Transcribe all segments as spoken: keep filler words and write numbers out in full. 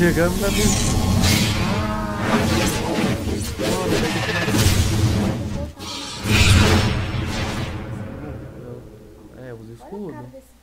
chegamos na missão. É, usa escudo.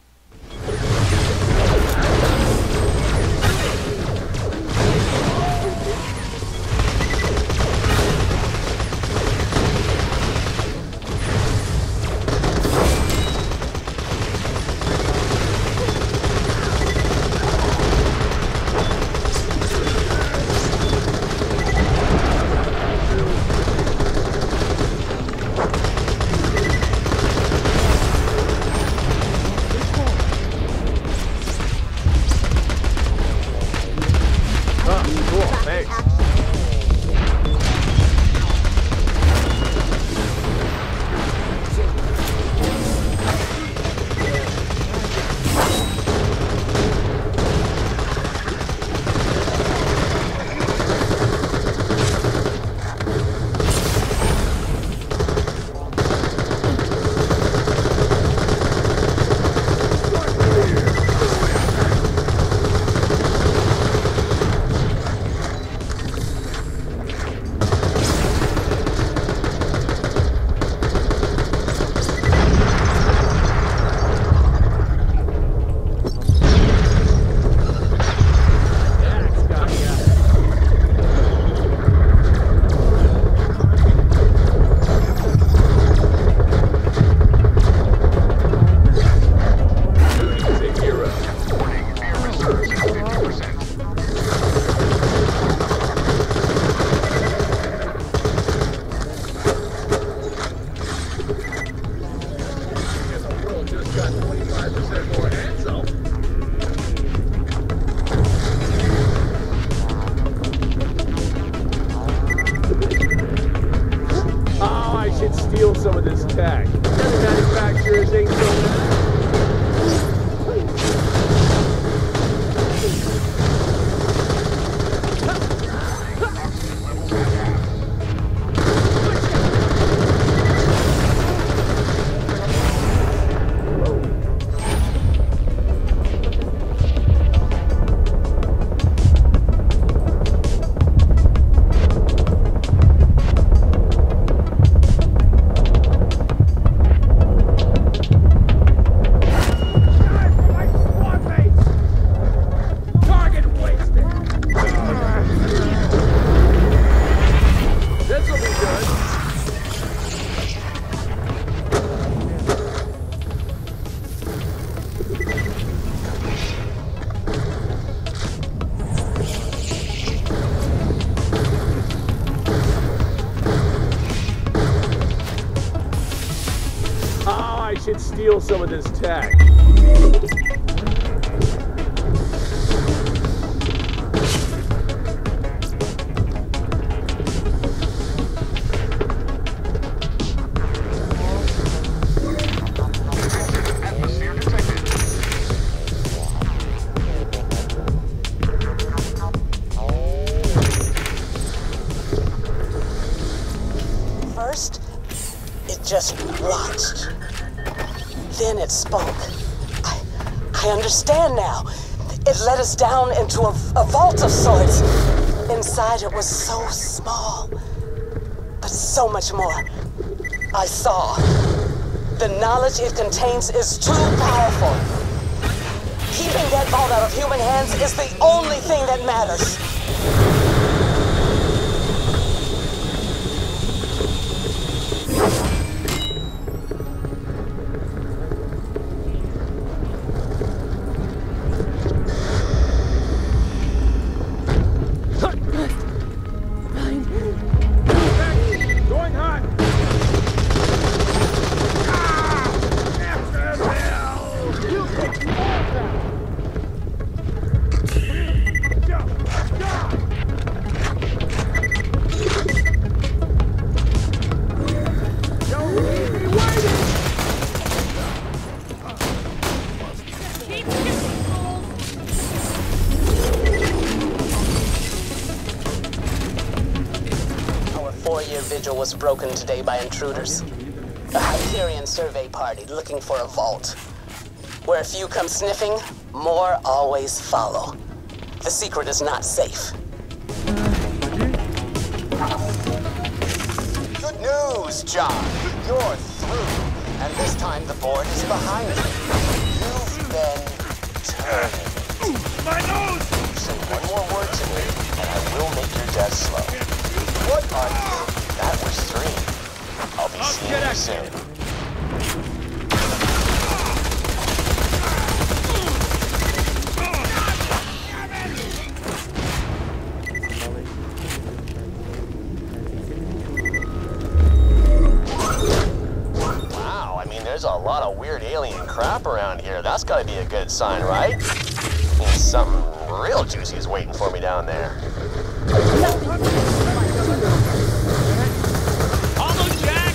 Steal some of this tech. First, it just watched. Then it spoke. I, I understand now. It led us down into a, a vault of sorts. Inside it was so small, but so much more. I saw. The knowledge it contains is too powerful. Keeping that vault out of human hands is the only thing that matters. four-year vigil was broken today by intruders. A Hyperion survey party looking for a vault. Where if you come sniffing, more always follow. The secret is not safe. Good news, John. You're through. And this time the board is behind you. You've been turned. My nose! Say one more word to me, and I will make your death slow. What are you? That was three. I'll be seeing you soon. There's a lot of weird alien crap around here. That's gotta be a good sign, right? Means something real juicy is waiting for me down there. Almost, Jack!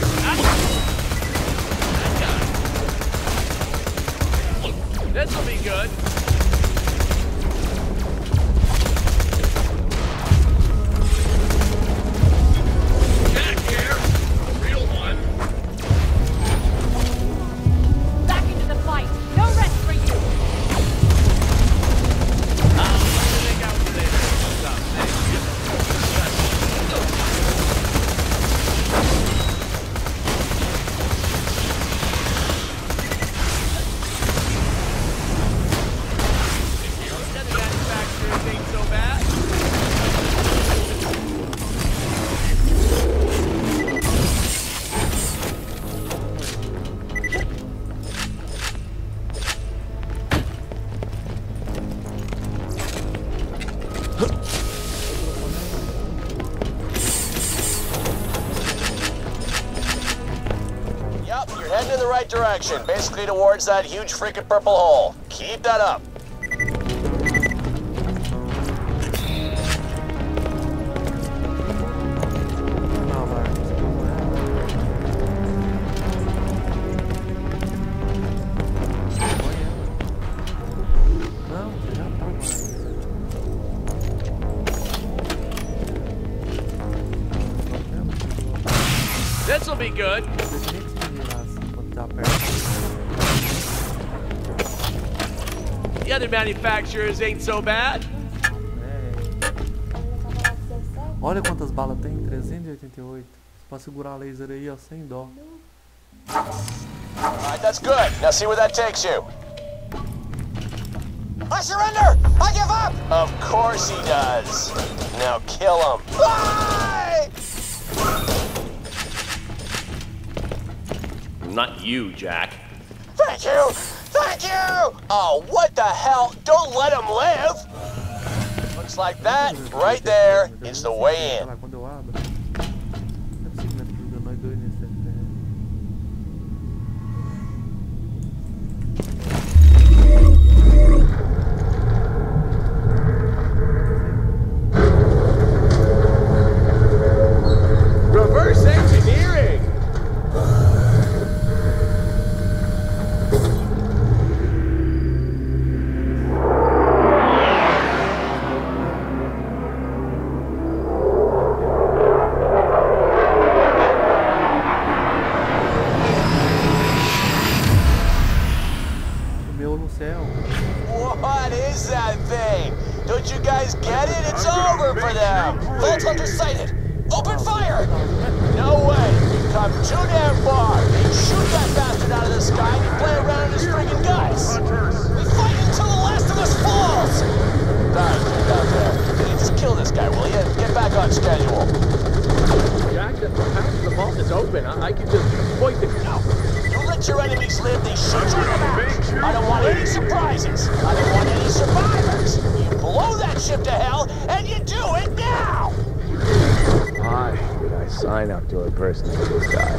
This'll be good. Jack here. A real one. No rest for you! Heading in the right direction, basically towards that huge freaking purple hole. Keep that up. Não, vai. Não, já tá, vai. This'll be good. The other manufacturers ain't so bad. É. Olha quantas balas tem, trezentos e oitenta e oito. Pra segurar a laser aí, ó, sem dó. Alright, that's good. Now see where that takes you. I surrender! I give up! Of course he does. Now kill him. Why? Not you, Jack. Thank you! Thank you! Oh, what the hell? Don't let him live! Looks like that, right there, is the way in. Quando eu abro, é possível que nós dois nesse Reverse engineering! What is that thing? Don't you guys get it? It's over for them! Vault Hunter sighted! Open fire! No way! You've come too damn far! Shoot that bastard out of the sky and you play around in his friggin' guts! We fight until the last of us falls! Alright, get out there. Hey, just kill this guy, will you? Get back on schedule. Jack, perhaps the vault is open. I, I can just point the... No! You let your enemies live, they shoot you in the mouth! I don't want any surprises! I don't want any survivors! You blow that ship to hell, and you do it now! Why did I sign up to impersonate this guy?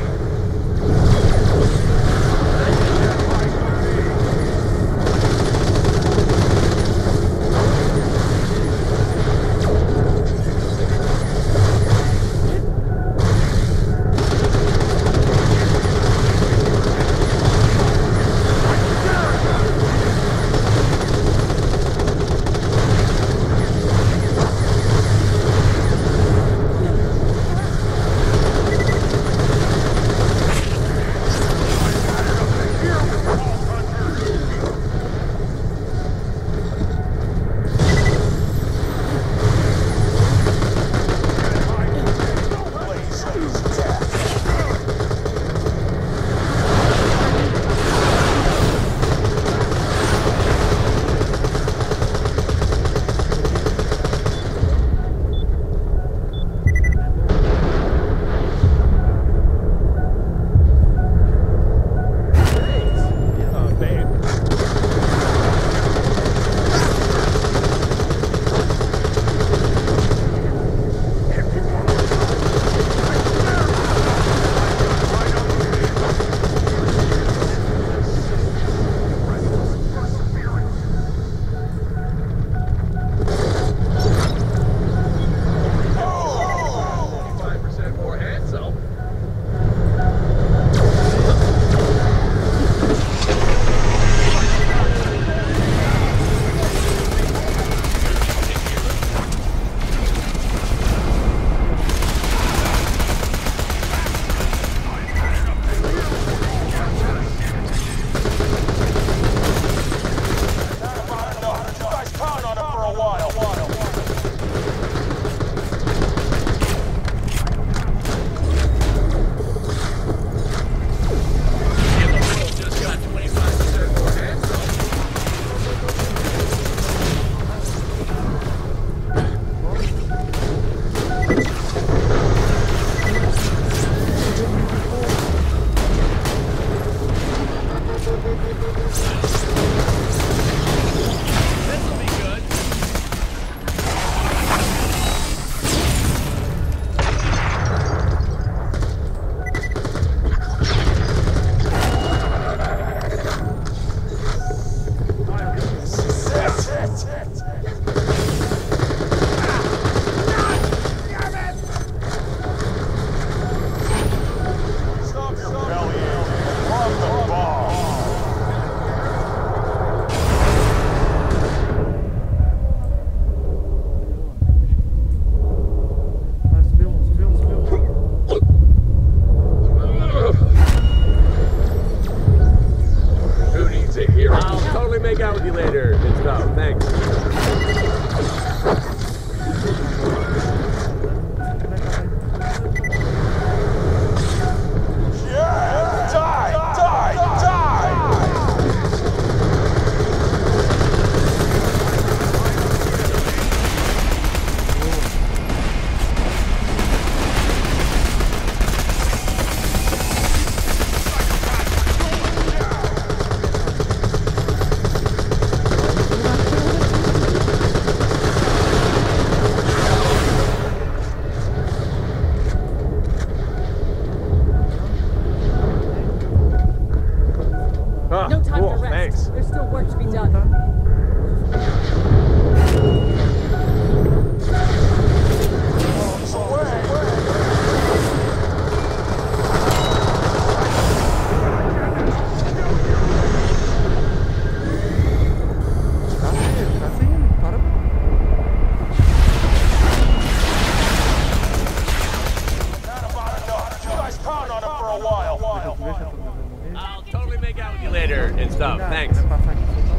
a while. Deixa eu ver se a câmera vai morrer. I'll totally make out with you later and stuff. Cuidado, Thanks. vai passar aqui e soltar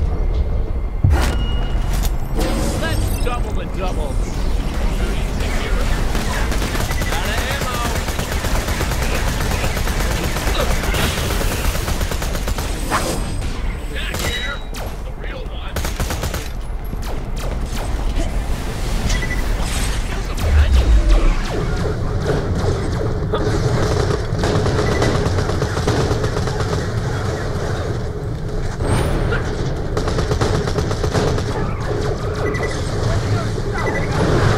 um. Let's double the doubles. Out of ammo. Back here, the real one. Kill some guys.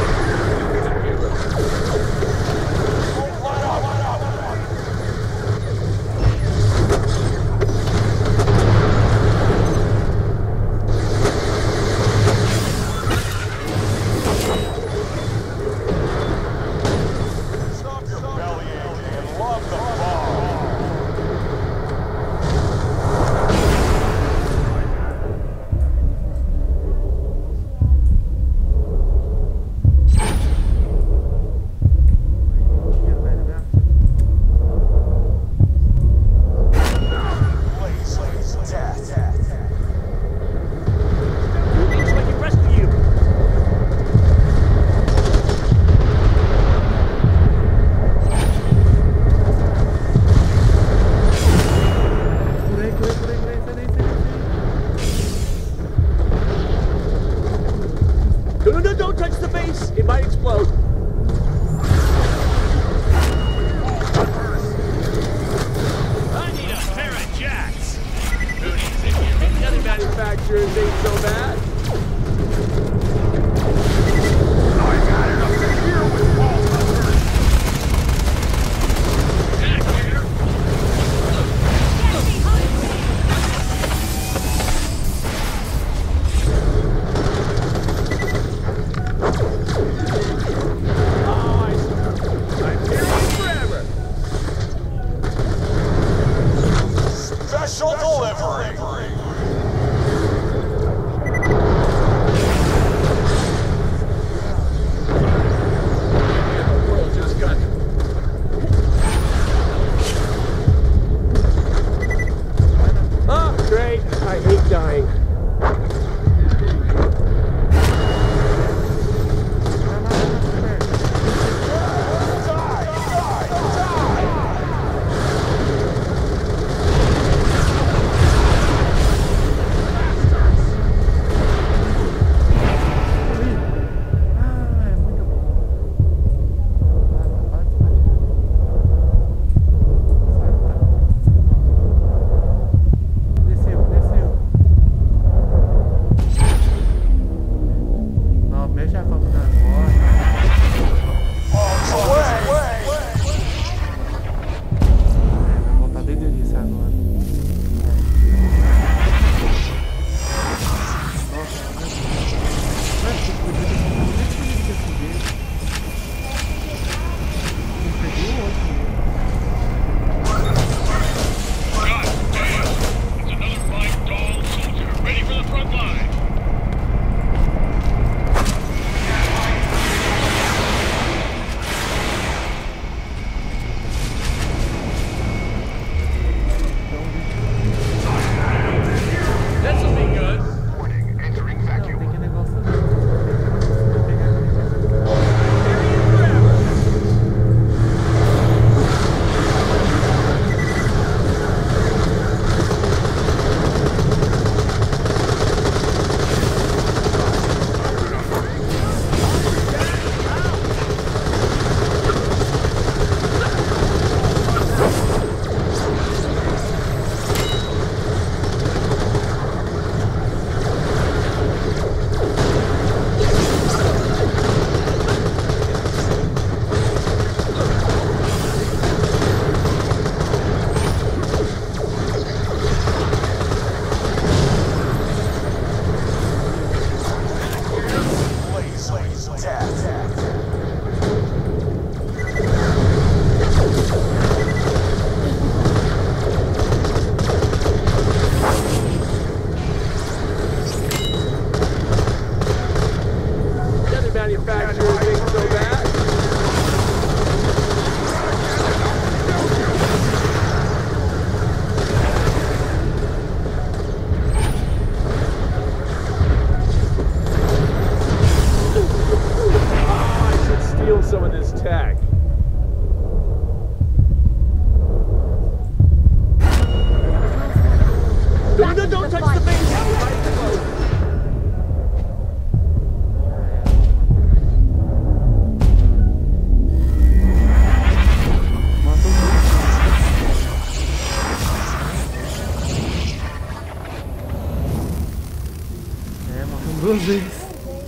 vezes.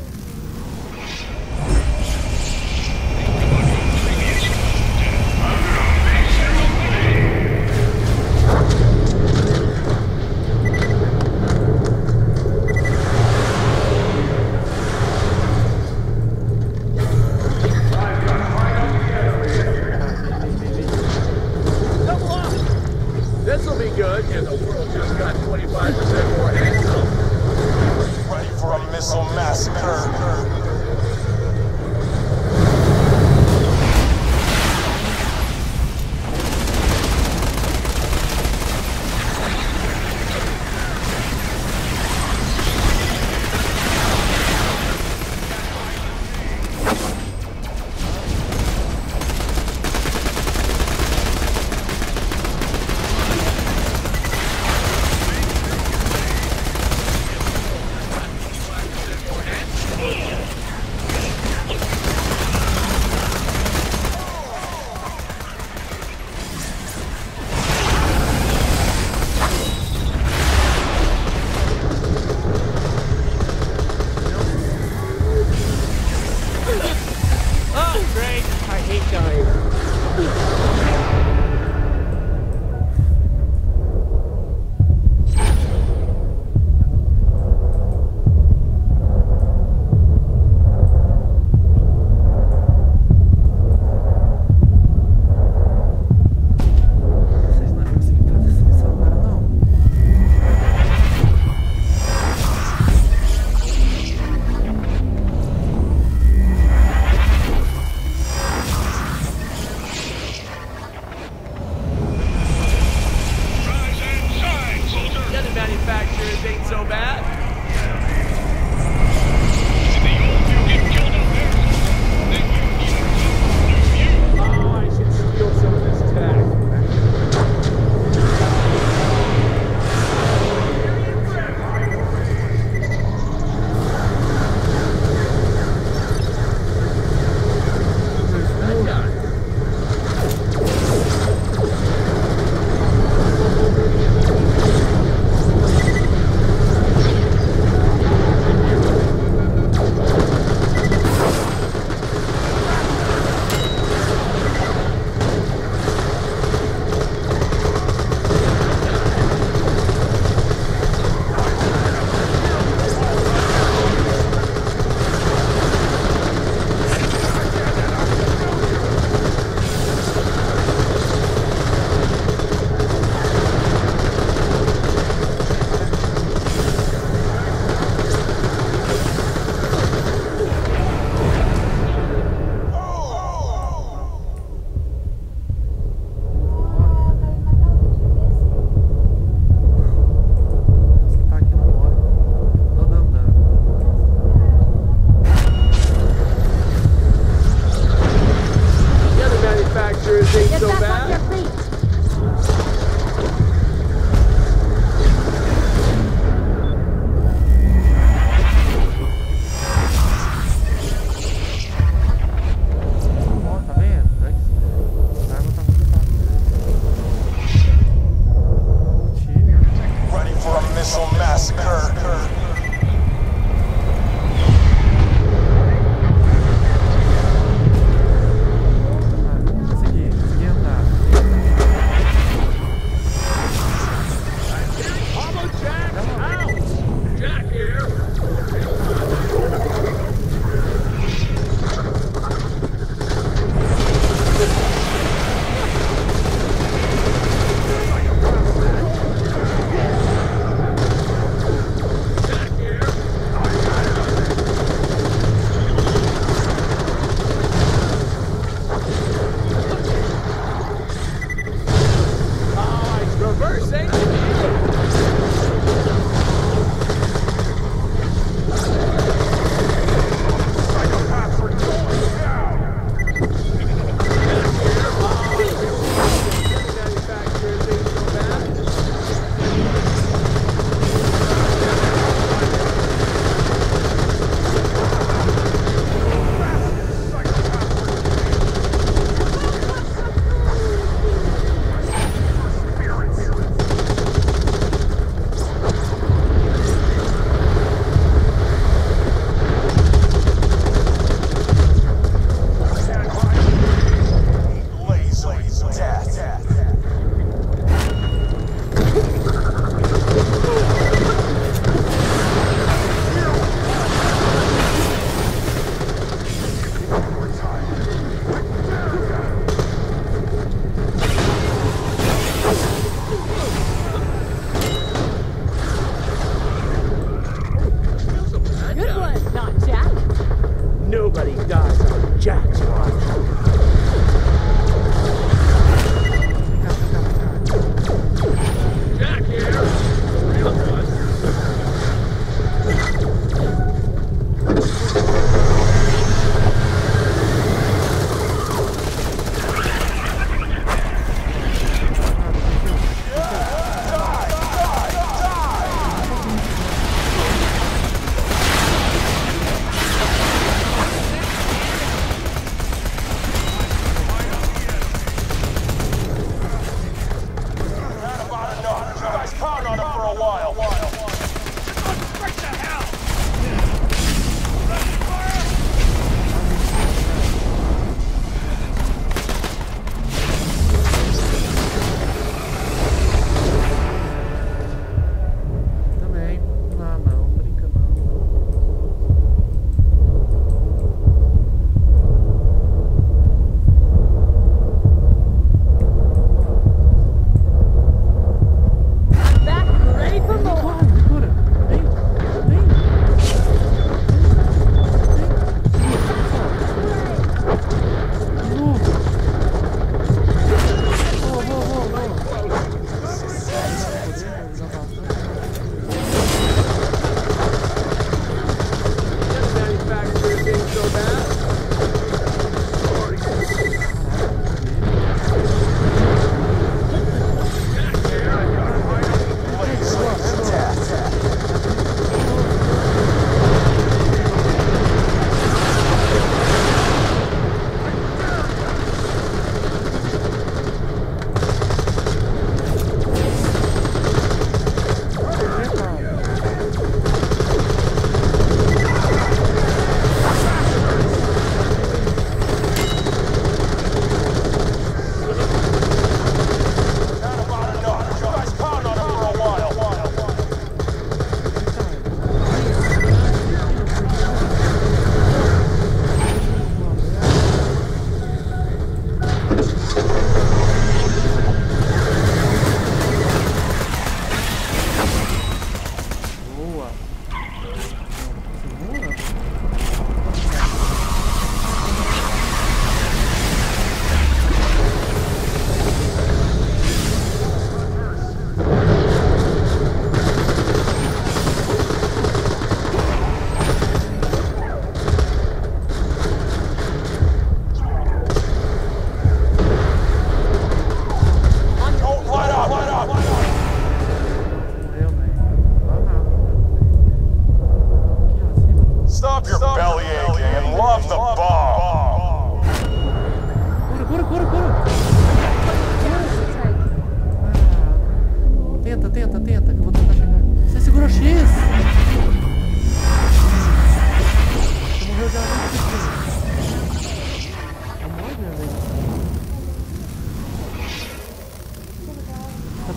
This'll be good, and the world just got twenty-five percent more handsome. Ready for a missile massacre.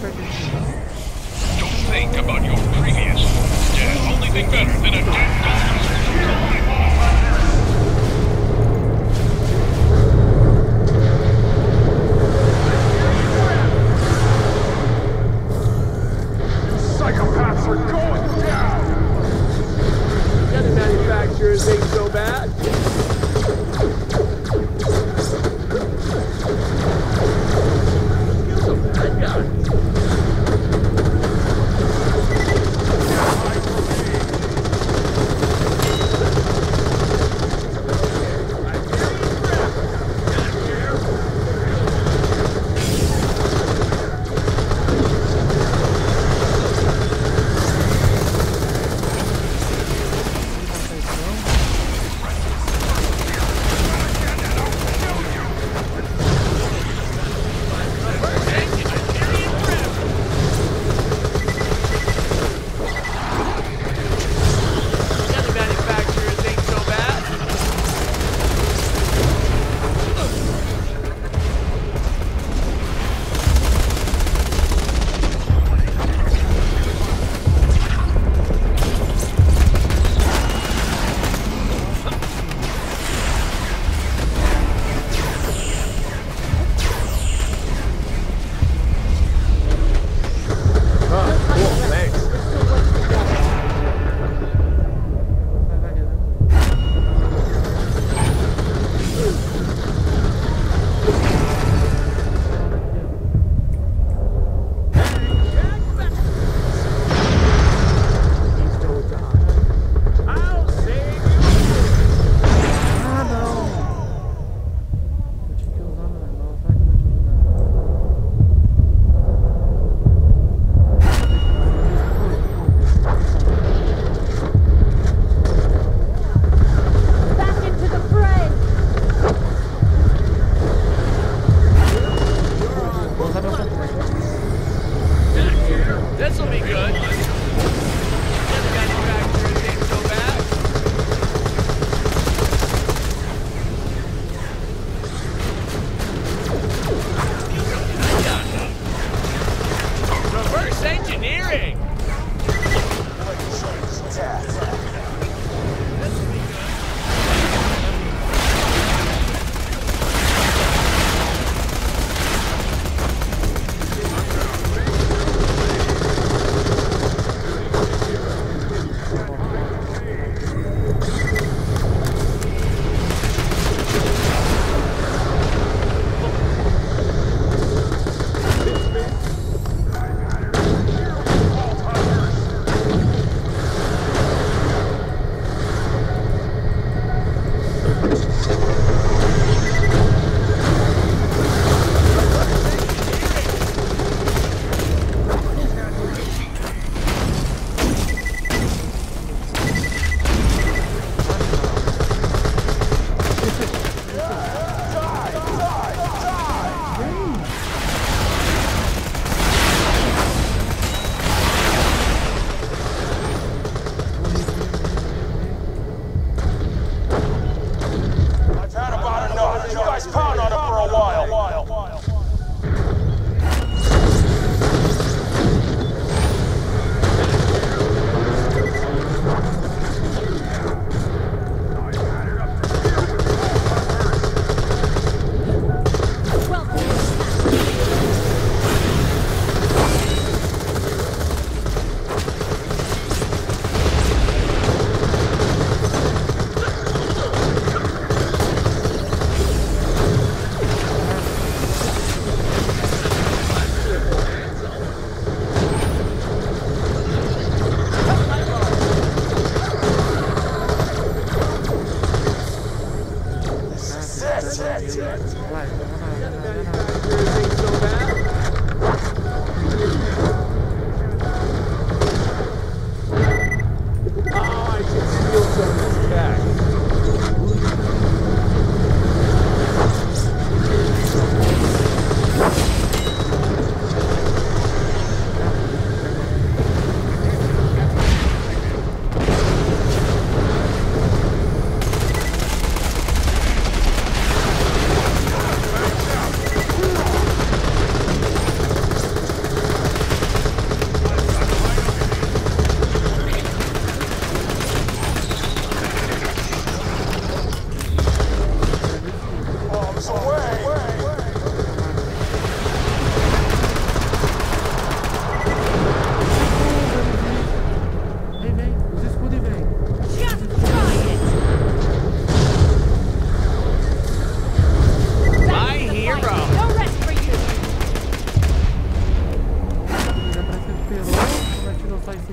Don't think about your previous. Yeah, only think better than a dead Psychopaths are going down! The other manufacturers ain't so bad. You're so bad guy. This'll be good. The other manufacturers ain't so bad. Reverse engineering.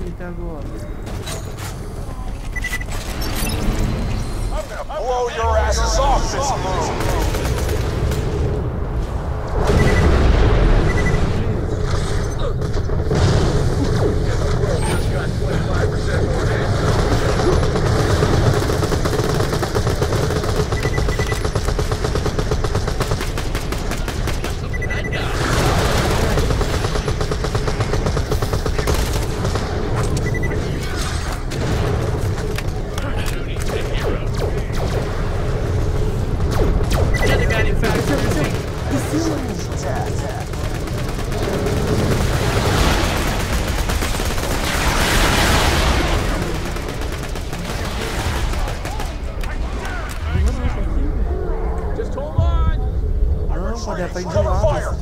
aqui até agora? I'm gonna blow your asses off this move. Just got twenty-five percent more hands. Just hold on. Não, pode estar indo lá. Ela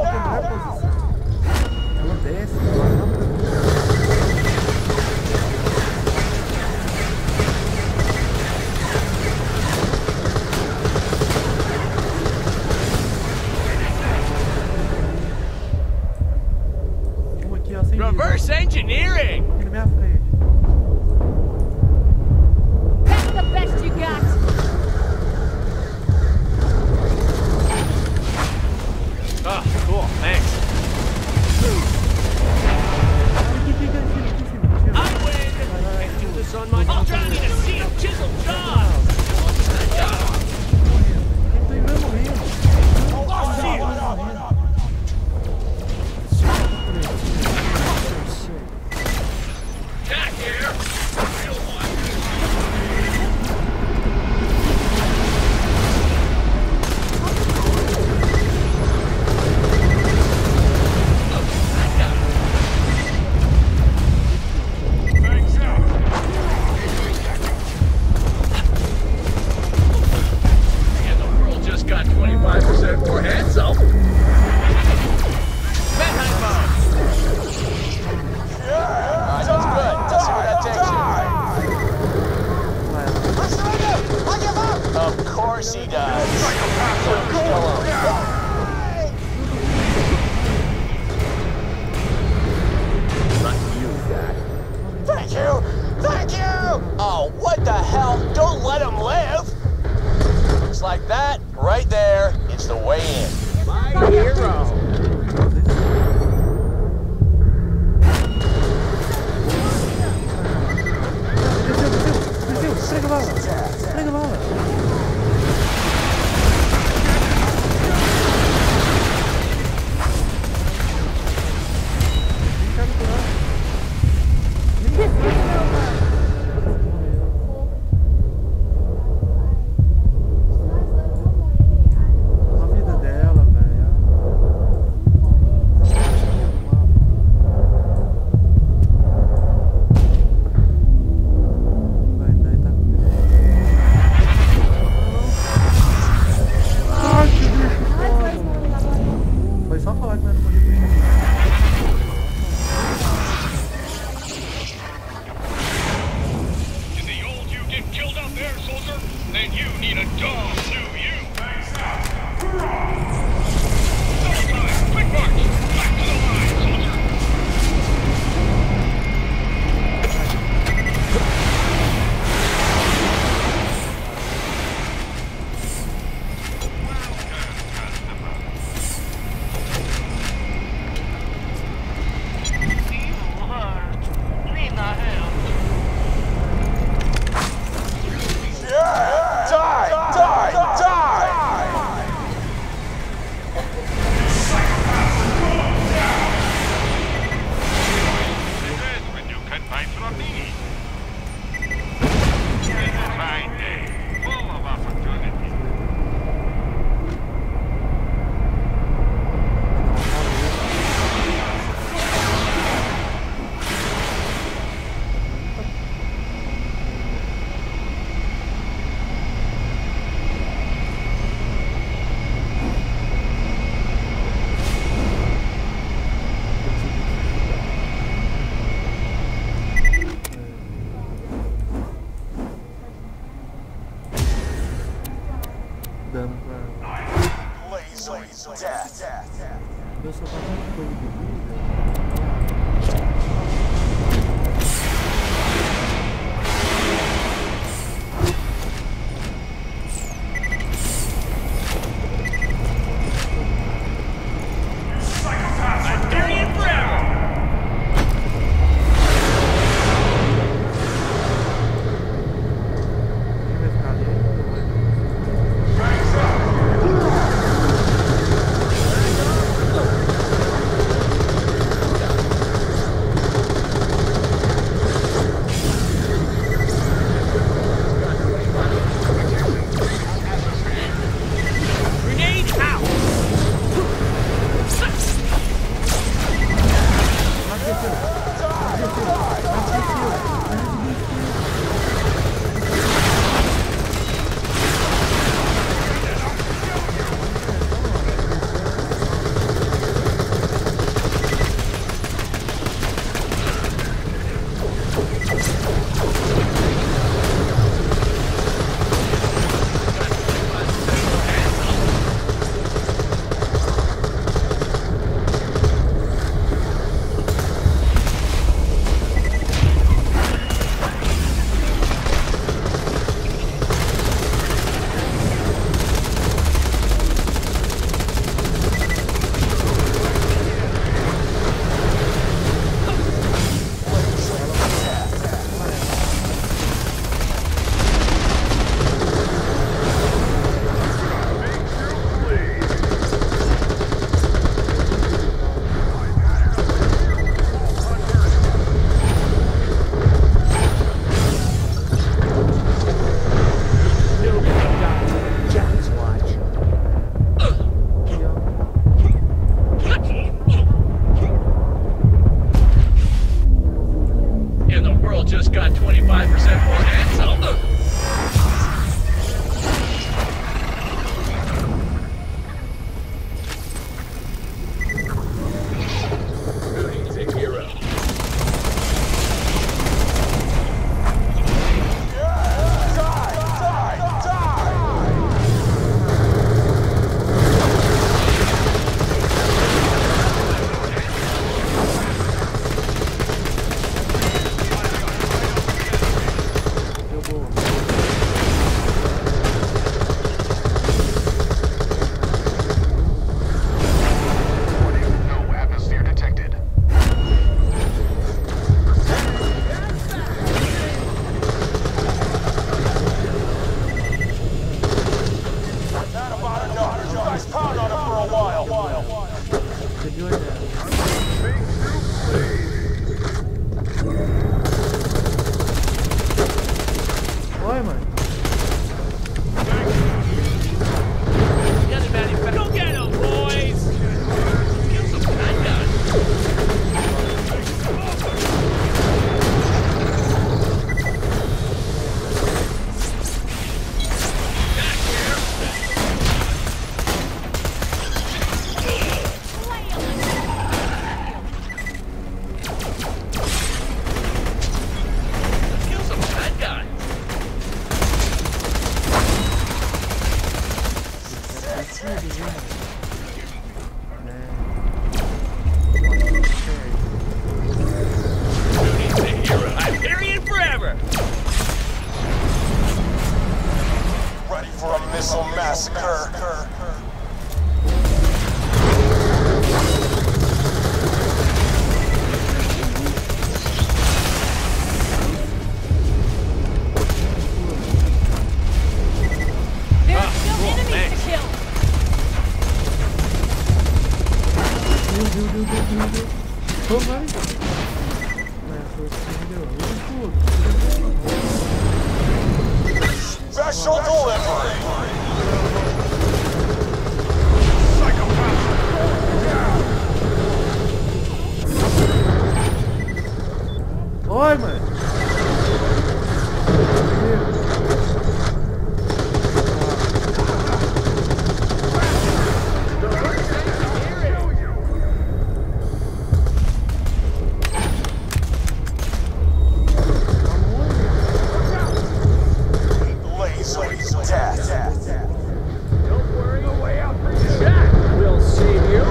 desce, ela Reverse engineering! aqui na minha frente. That's the best you got. Oh, cool, thanks. I win! And do this on my... I'll drown in a sea of chiseled jaws! I'll see you! Jack here! Real one! And the world just got twenty-five percent more hands up. Of course he does. Thank you! Thank you! Oh, what the hell? Don't let him live! Looks like that, right there, is the way in. My hero. Pega bala! Pega bala! A vida dela, velho. Vai, daí tá com ai, que bicho foda. Foi só falar que não era morrer pro bicho. Did the old you get killed out there, soldier? Then you need a dog, do you? Double time, quick march! Back to the line, soldier! Die! Die! Die! This is when you can buy from me. It's a fine day, full of opportunity. Dano pra... Laser death. Eu só tava com coisa de vida. viu a ideia? Oi, mano. Go get 'em, boys! Kill some bad guys. Kill some bad guys. Who needs a hero? Hyperion forever! Ready for a missile massacre. There are still enemies to kill. Viu, viu, viu, viu, viu, viu. Ô, vai. Não, foi o que me deu. Eu Special delivery. Oi, mano. Laser test. Don't worry. Jack will save you.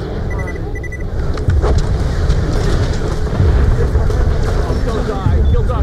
Kill die, kill die.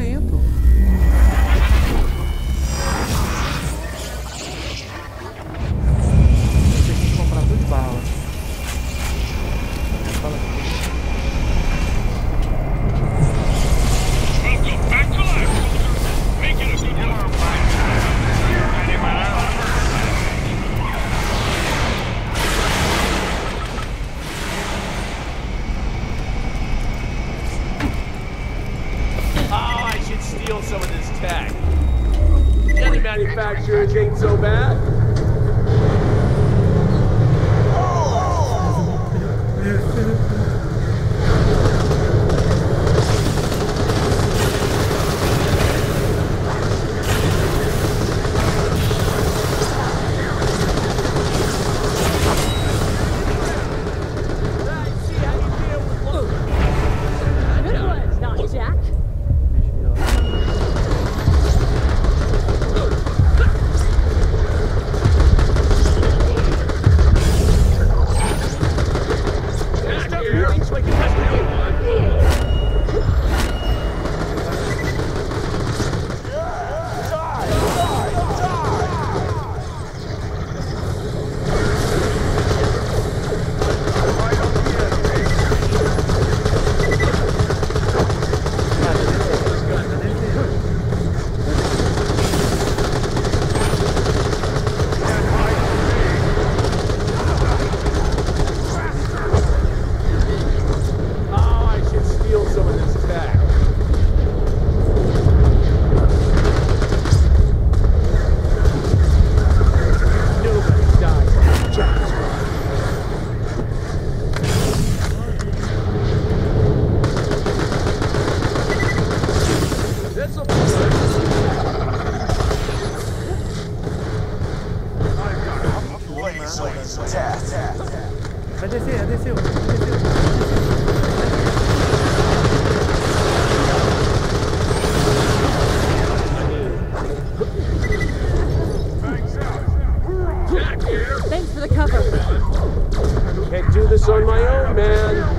lento. Tem que comprar tudo de bala. Fala aqui. Welcome back to life, soldier. Make it a good one. Steal some of this tech. The other manufacturers ain't so bad. Good one, not Jack. Vai descer, já desceu. Já desceu. Thanks for the cover. Can't do this on my own, man.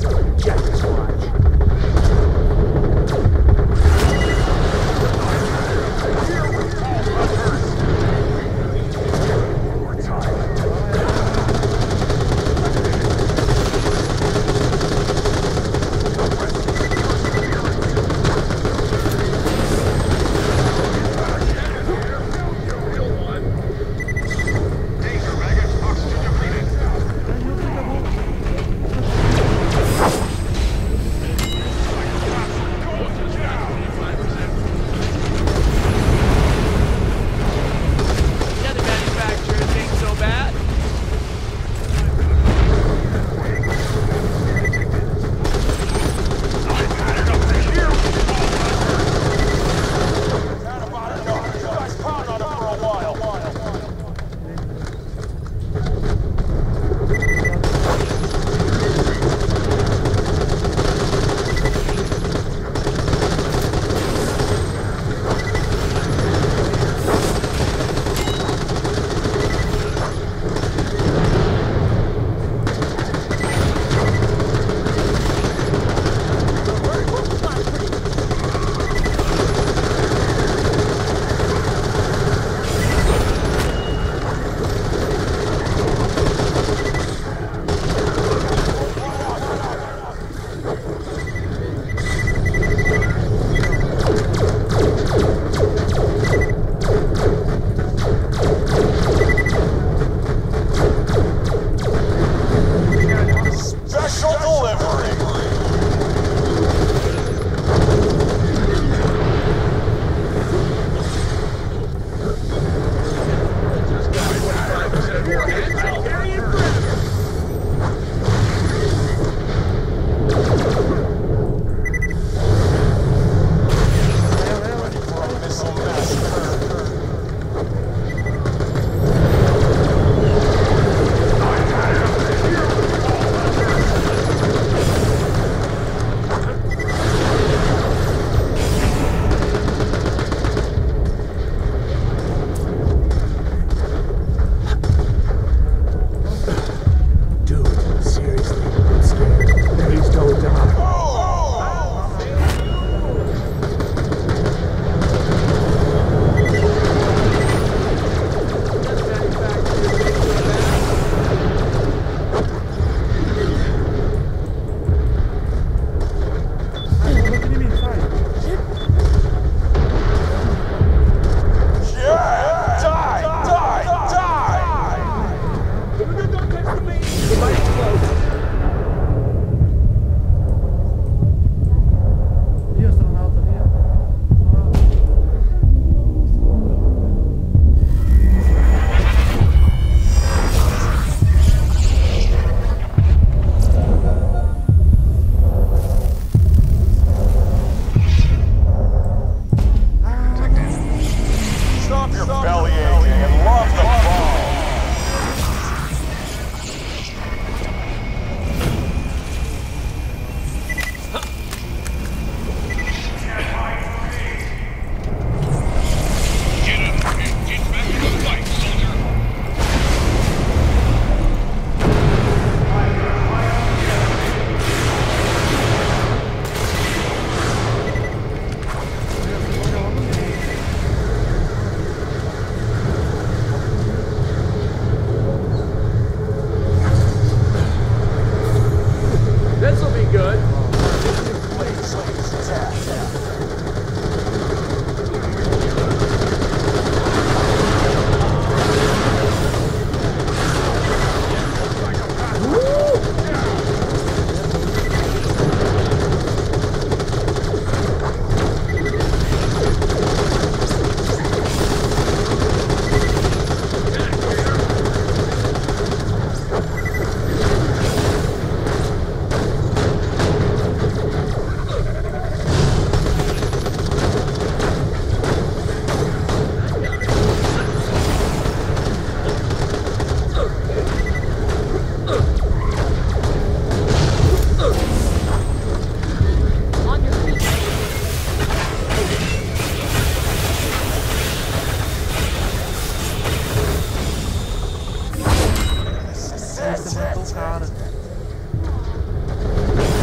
Você matou o cara.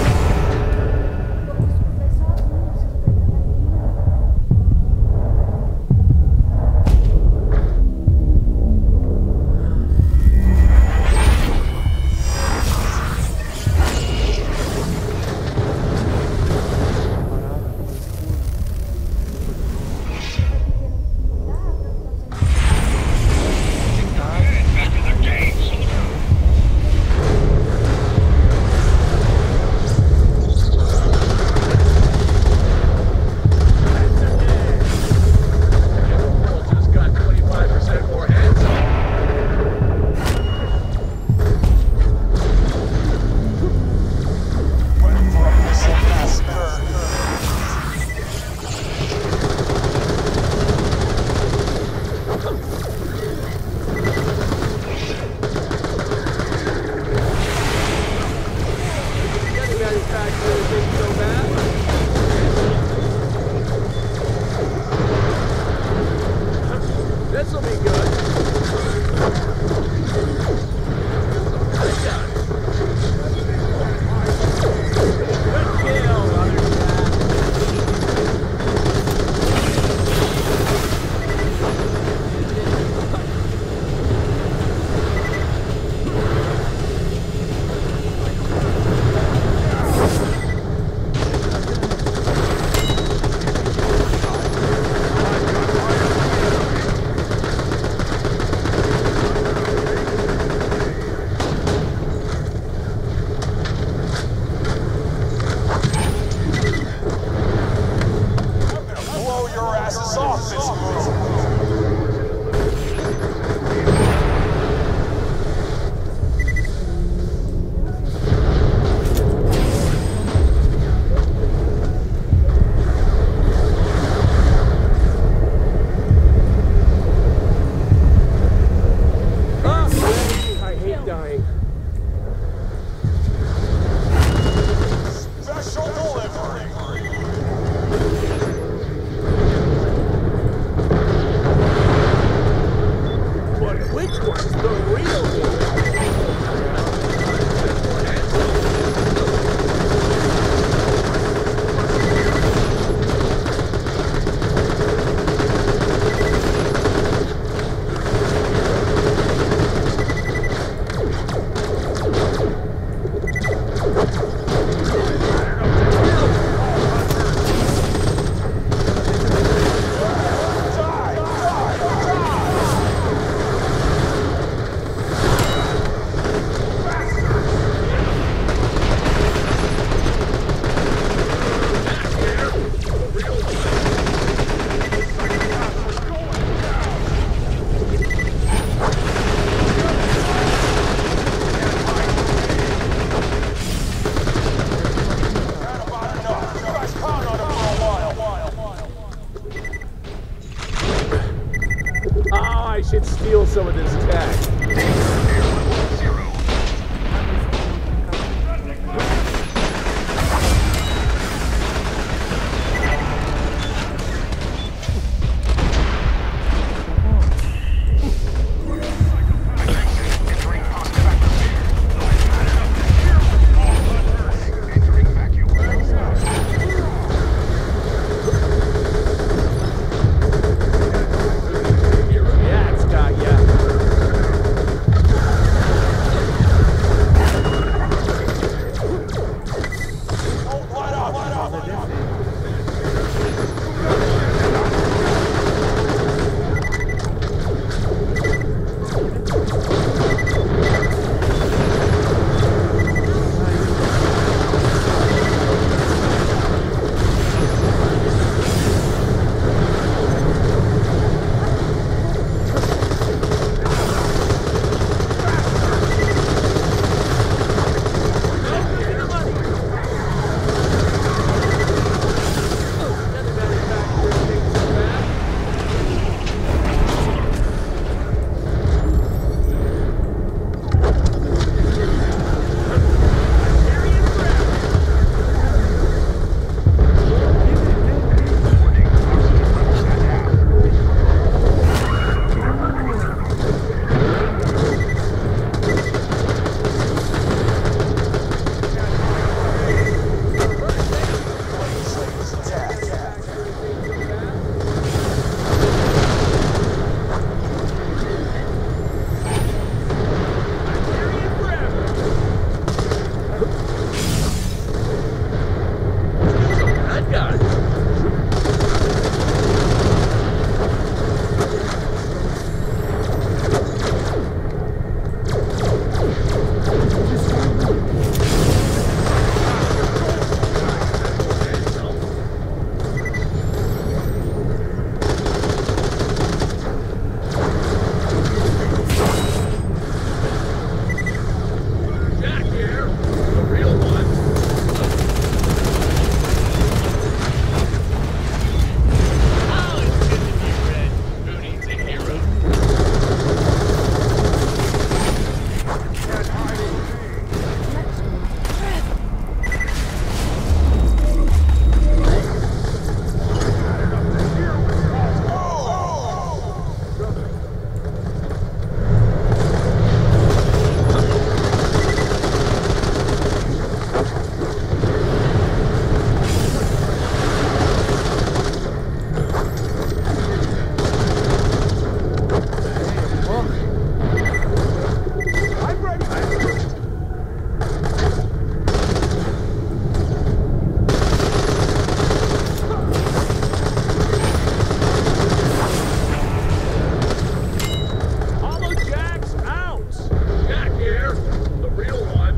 here. The real one.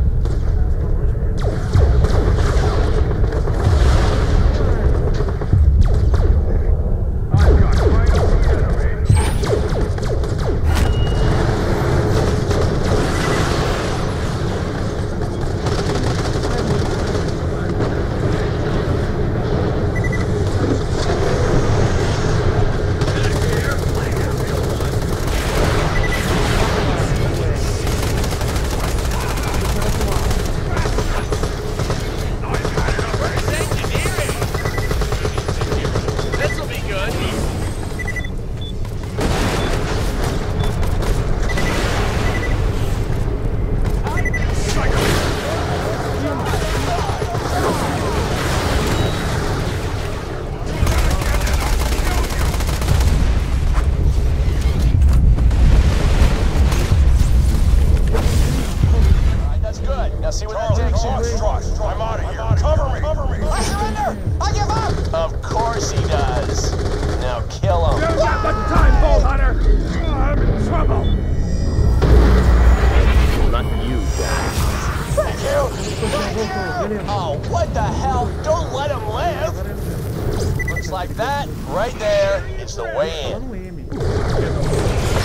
I've got right on the enemy. This'll be good. Alright, that's good. Now see where that takes you. I'm out of here. Cover me. Cover me. I surrender! I give up! Of course he does. Now kill him. You got the time, Bolt Hunter. I'm in trouble. Not you, guys. Thank you! Thank you! Oh, what the hell? Don't let him live! Looks like that, right there, is the way in. No M.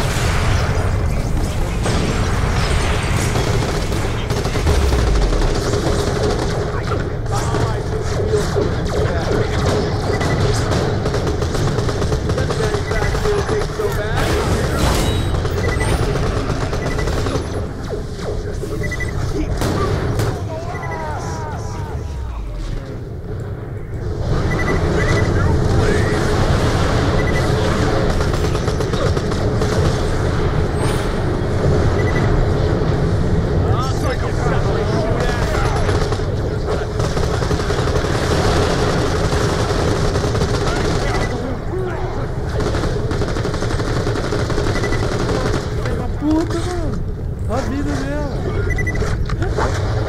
Puta, mano. A vida dela.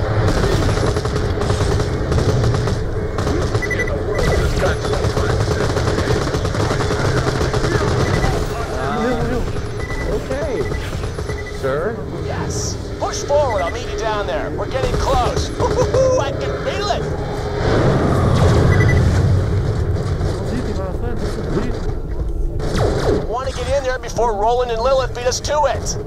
Okay. Sir? Yes! Push forward, I'll meet you down there. We're getting close. Woo-hoo-hoo, I can feel it! Item lá na frente, subir. Want to get in there before Roland and Lilith beat us to it.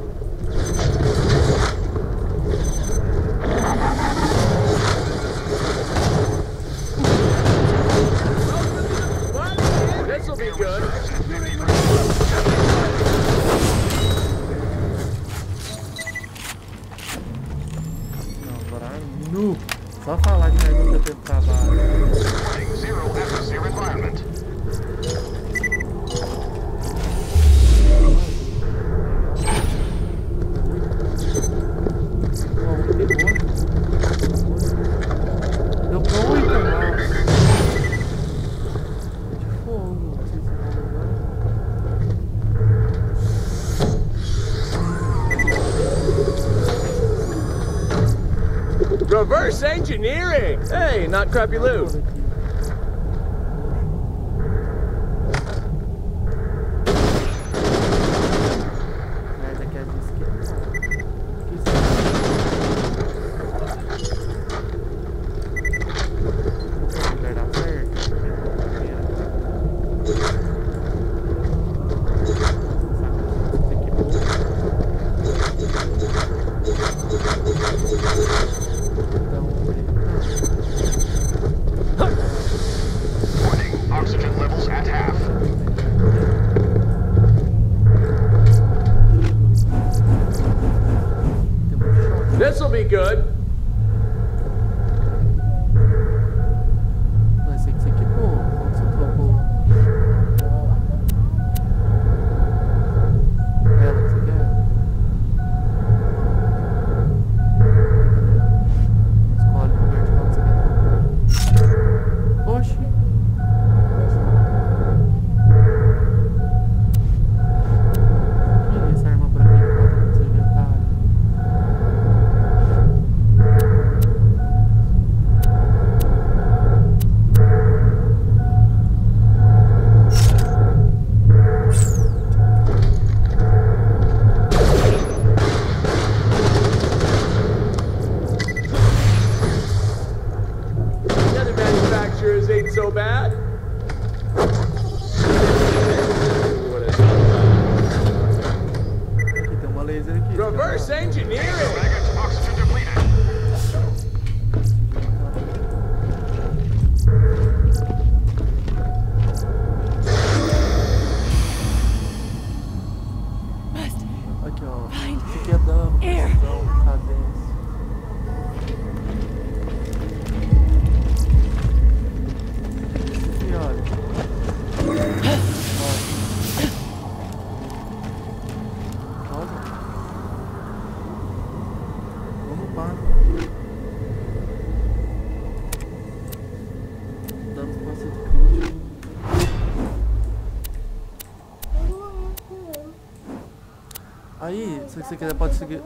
This'll be good. Não, agora nu. Só falar que nós vamos ter trabalho. Zero atmosphere environment. Deu pra oito, nossa. De fogo, não sei se Reverse engineering! Hey, not crappy loot. vou aqui. Mas aqui é de esquerda. Vai dar certo. Warning. Oxygen levels at half. This'll be good. Vai ser que você equipou. Quando você trocou ela que você quer. Escolhe o lugar de quando você quer trocar. Oxi. Queria essa arma pra mim que bota no seu inventário. pá. Dando bastante crítico. Aí, se você quiser, pode seguir.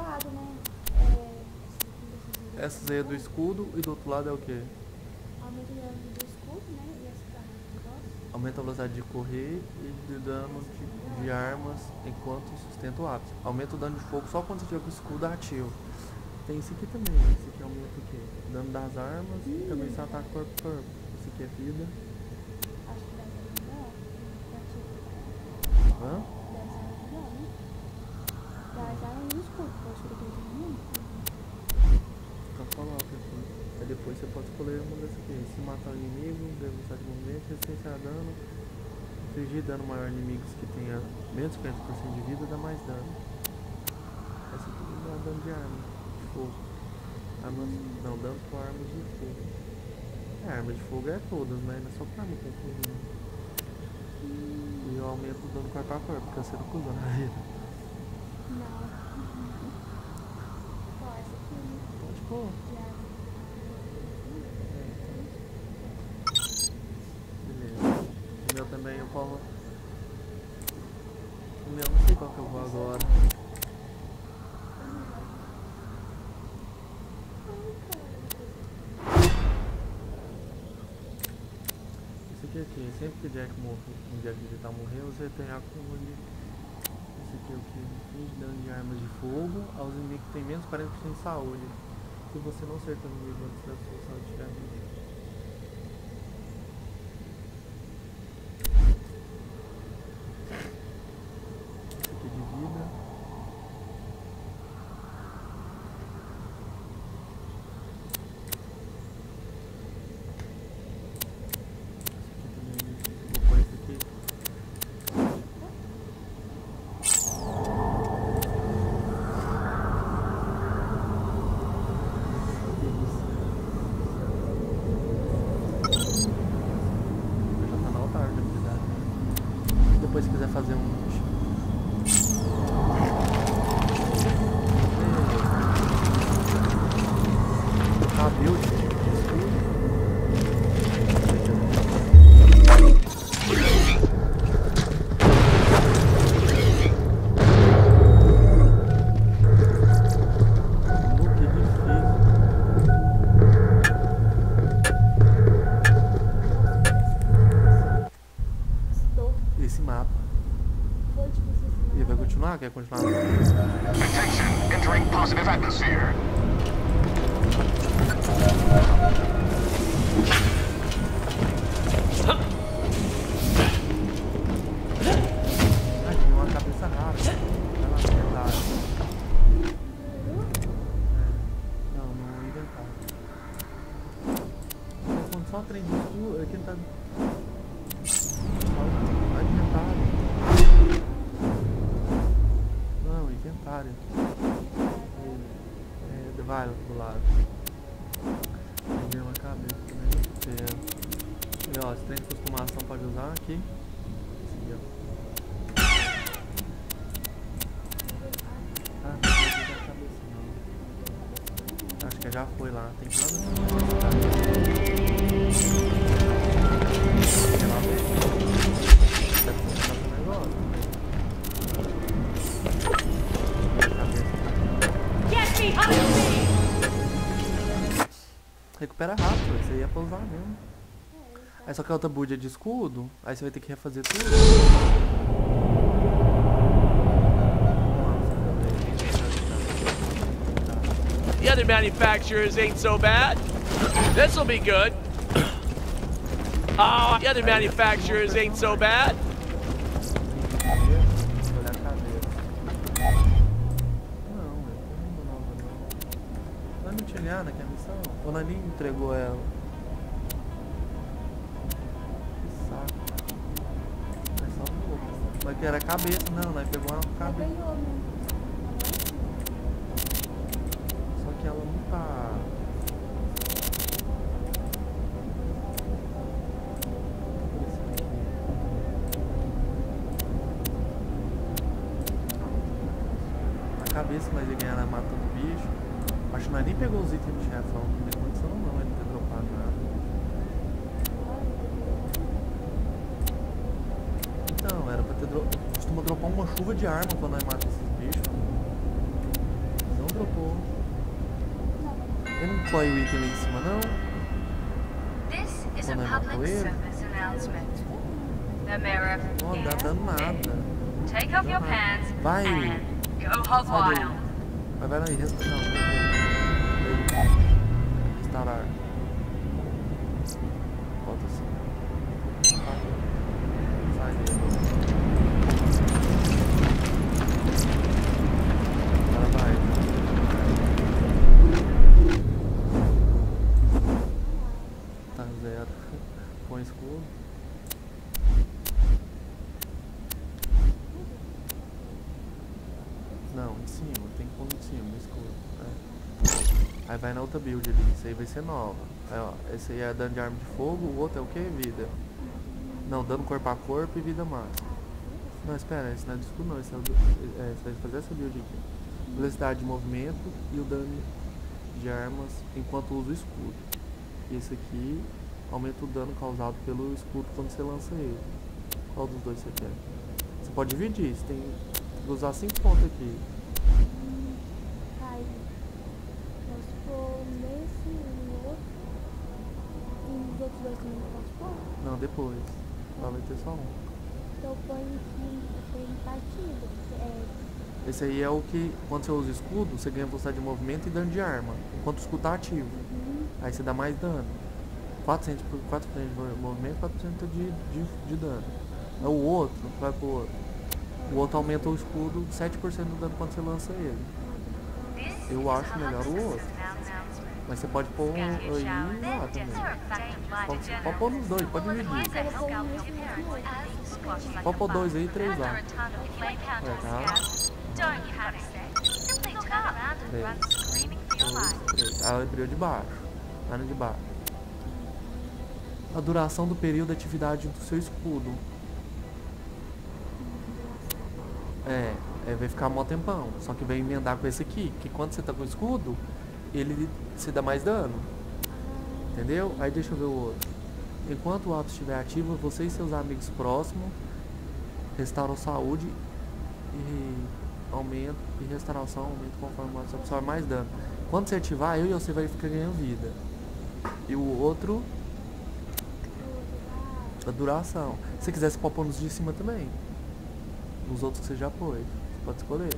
Essas aí é do escudo e do outro lado é o que? Aumenta o dano do escudo, né? E essa da negócio. Aumenta a velocidade de correr e de dano de, de armas enquanto sustenta o ápice. Aumenta o dano de fogo só quando você tiver com o escudo ativo. Tem esse aqui também, esse aqui aumenta o quê? Dano das armas e também se ataca corpo a corpo. Esse aqui é vida. Acho que dá pra não. Hã? dez armas não, né? dez armas no escudo, pode escolher dois armas. Então coloca aqui. Aí depois você pode escolher uma dessas aqui. Se matar o inimigo, velocidade de movimento, resistência a dano. Infligir dano maior a inimigos que tenha menos cinquenta por cento de vida dá mais dano. Essa aqui dá dano de arma. De fogo. Armas. Não, dano com armas de fogo. É, arma de fogo é todas, né? Não é só pra arma que é fogo, né? E eu aumento o dano corpo a corpo, porque você não usa na vida. Não. Qual essa aqui? Pode pôr. De arma. Beleza. O meu também eu colo. O meu não sei qual que eu vou agora. Esse aqui aqui, sempre que o Jack morre, um Jack digital morreu, você tem acúmulo. Esse aqui é o que? vinte dano de armas de fogo aos inimigos que tem menos quarenta por cento de saúde. Se você não acertar o inimigo antes da sua saúde estiver ruim. Esse aqui é de vida. Esse aqui também, vou pôr esse aqui. Depois se quiser fazer um cabelo esse mapa. E vai continuar? Quer continuar? Attention, entering positive atmosphere. Ai, tem uma cabeça rara. Vai lá no inventário. Não, no inventário. Tá falando só trem de escuro. Aqui não tá. Vai no inventário. Não, inventário. É, vai lá do lado. Tem uma cabeça também. É. E ó, esse trem de costumação pode usar aqui. Esse aqui, ó. Ah, não vou usar a cabeça não. Acho que já foi lá. Tem que ir lá no. Tem lá ver. Deve funcionar o negócio. Get behind me! Recupera rápido, isso aí é pra usar mesmo. Aí só que a outra build é de escudo, aí você vai ter que refazer tudo. The other manufacturers ain't so bad. This'll be good. Ah, the other manufacturers ain't so bad. Olhar a cabeça. Não, não nova não. Não é Mutiliana que é a missão? Ou não nem entregou ela? Que saco. É só um pouco. Mas que era a cabeça, não, nós pegou uma cabeça. Ganhou, né? Só que ela não tá. A cabeça que nós ia ganhar matando o bicho. Pra acho que nós nem pegou os itens de chefão. Não tem condição não, ele não ter dropado nada. Então, era pra ter dropado. Costuma dropar uma chuva de arma quando nós matamos esses bichos. Não dropou. Ele não põe o item lá em cima não? Quando nós matou ele? Não dá dando nada. Take off your pants Vai! and go hog Sai daí. wild. Vai, vai lá e resta... Não, restaurar. Volta assim. Sai dele. Agora vai. Tá zero. Põe escuro. Não, em cima, tem que pôr em cima, no escuro. É. Aí vai na outra build ali, isso aí vai ser nova. Aí, ó, esse aí é dano de arma de fogo, o outro é o que? Vida. Não, dano corpo a corpo e vida máxima. Não, espera, esse não é do escuro não, esse é o do, é, você vai fazer essa build aqui. Velocidade de movimento e o dano de armas enquanto usa o escudo. E esse aqui aumenta o dano causado pelo escudo quando você lança ele. Qual dos dois você quer? Você pode dividir, você tem que usar cinco pontos aqui. Aí, posso pôr nesse e no outro. E nos outros dois também não posso pôr? Não, depois. Lá vai ter só um. Então eu ponho aqui, eu ponho em partida. É, Esse aí é o que, quando você usa o escudo, você ganha velocidade de movimento e dano de arma. Enquanto o escudo tá ativo. uhum. Aí você dá mais dano. quatro por cento, quatro por cento de movimento, quatro por cento de, de, de dano. É o outro, vai pro outro. O outro aumenta o escudo sete por cento do dano quando você lança ele. Eu acho melhor o outro. Mas você pode pôr um aí lá também. Pode, pode pôr nos dois, pode dividir. Pode pôr dois aí e três lá. É, tá? Três, dois, três. Ah, ela abriu de baixo. Tá no de baixo. A duração do período de atividade do seu escudo. É, é, vai ficar mó tempão. Só que vai emendar com esse aqui, que quando você tá com o escudo, ele se dá mais dano. Entendeu? Aí deixa eu ver o outro. Enquanto o ato estiver ativo, você e seus amigos próximos restauram saúde e aumento e restauração aumenta conforme você absorve mais dano. Quando você ativar, eu e você vai ficar ganhando vida. E o outro, a duração. Se você quiser, você pode pôr nos de cima também. Nos outros que você já pôs. Você pode escolher.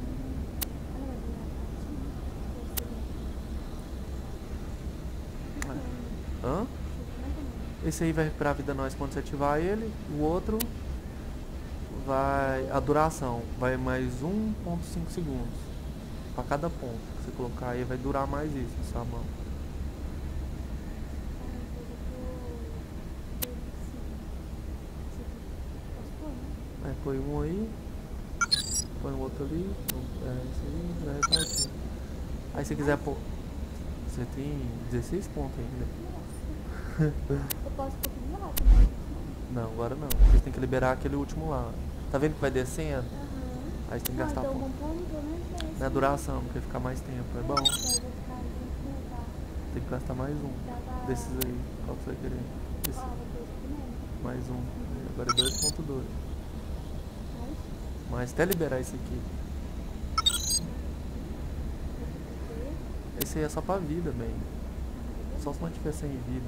Hã? Esse aí vai recuperar a vida nós quando você ativar ele. O outro vai... A duração vai mais um ponto cinco segundos. Pra cada ponto que você colocar aí vai durar mais isso na sua mão. É, põe um aí. Põe o outro ali. É, esse aí vai repartir. Aí se você quiser pôr... Você tem dezesseis pontos ainda. eu posso pôr tudo lá também. Não, agora não. Você tem que liberar aquele último lá. Tá vendo que vai descendo? Uhum. Aí você tem que Não, gastar então ponto. vamos pôr pelo menos esse. Na duração, porque ficar mais tempo. É bom. Daí vai ficar vinte, tá? Tem que gastar mais um. Dava- Desses aí. Qual que você vai querer? Esse. Ó, vou pôr esse primeiro. Mais um. Agora é dois ponto dois. Mas, Mas até liberar esse aqui. Esse aí é só pra vida, bem. Só se não tiver sem vida.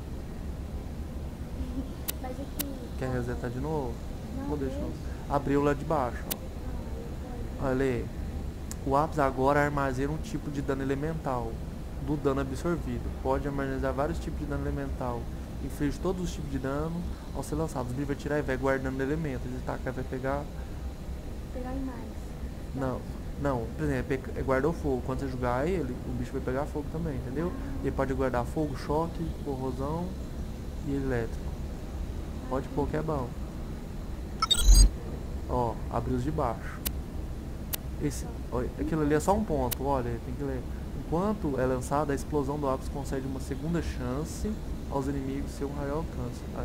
mas aqui... Quer resetar de novo? Não, Vou deixar. deixa. Abriu lá de baixo, ó. Olha aí. O ápice agora armazena um tipo de dano elemental do dano absorvido. Pode armazenar vários tipos de dano elemental. Inflige todos os tipos de dano ao ser lançado. O bicho vai tirar e vai guardando elementos. Ele taca, vai pegar. Pegar em mais. Não, não, por exemplo, é guardou fogo. Quando você jogar ele, o bicho vai pegar fogo também, entendeu? Ele pode guardar fogo, choque, corrosão e elétrico. Pode pôr que é bom. Ó, abriu os de baixo. Esse, ó, aquilo ali é só um ponto, olha, tem que ler. Enquanto é lançada, a explosão do ápice concede uma segunda chance aos inimigos seu maior alcance. Tá?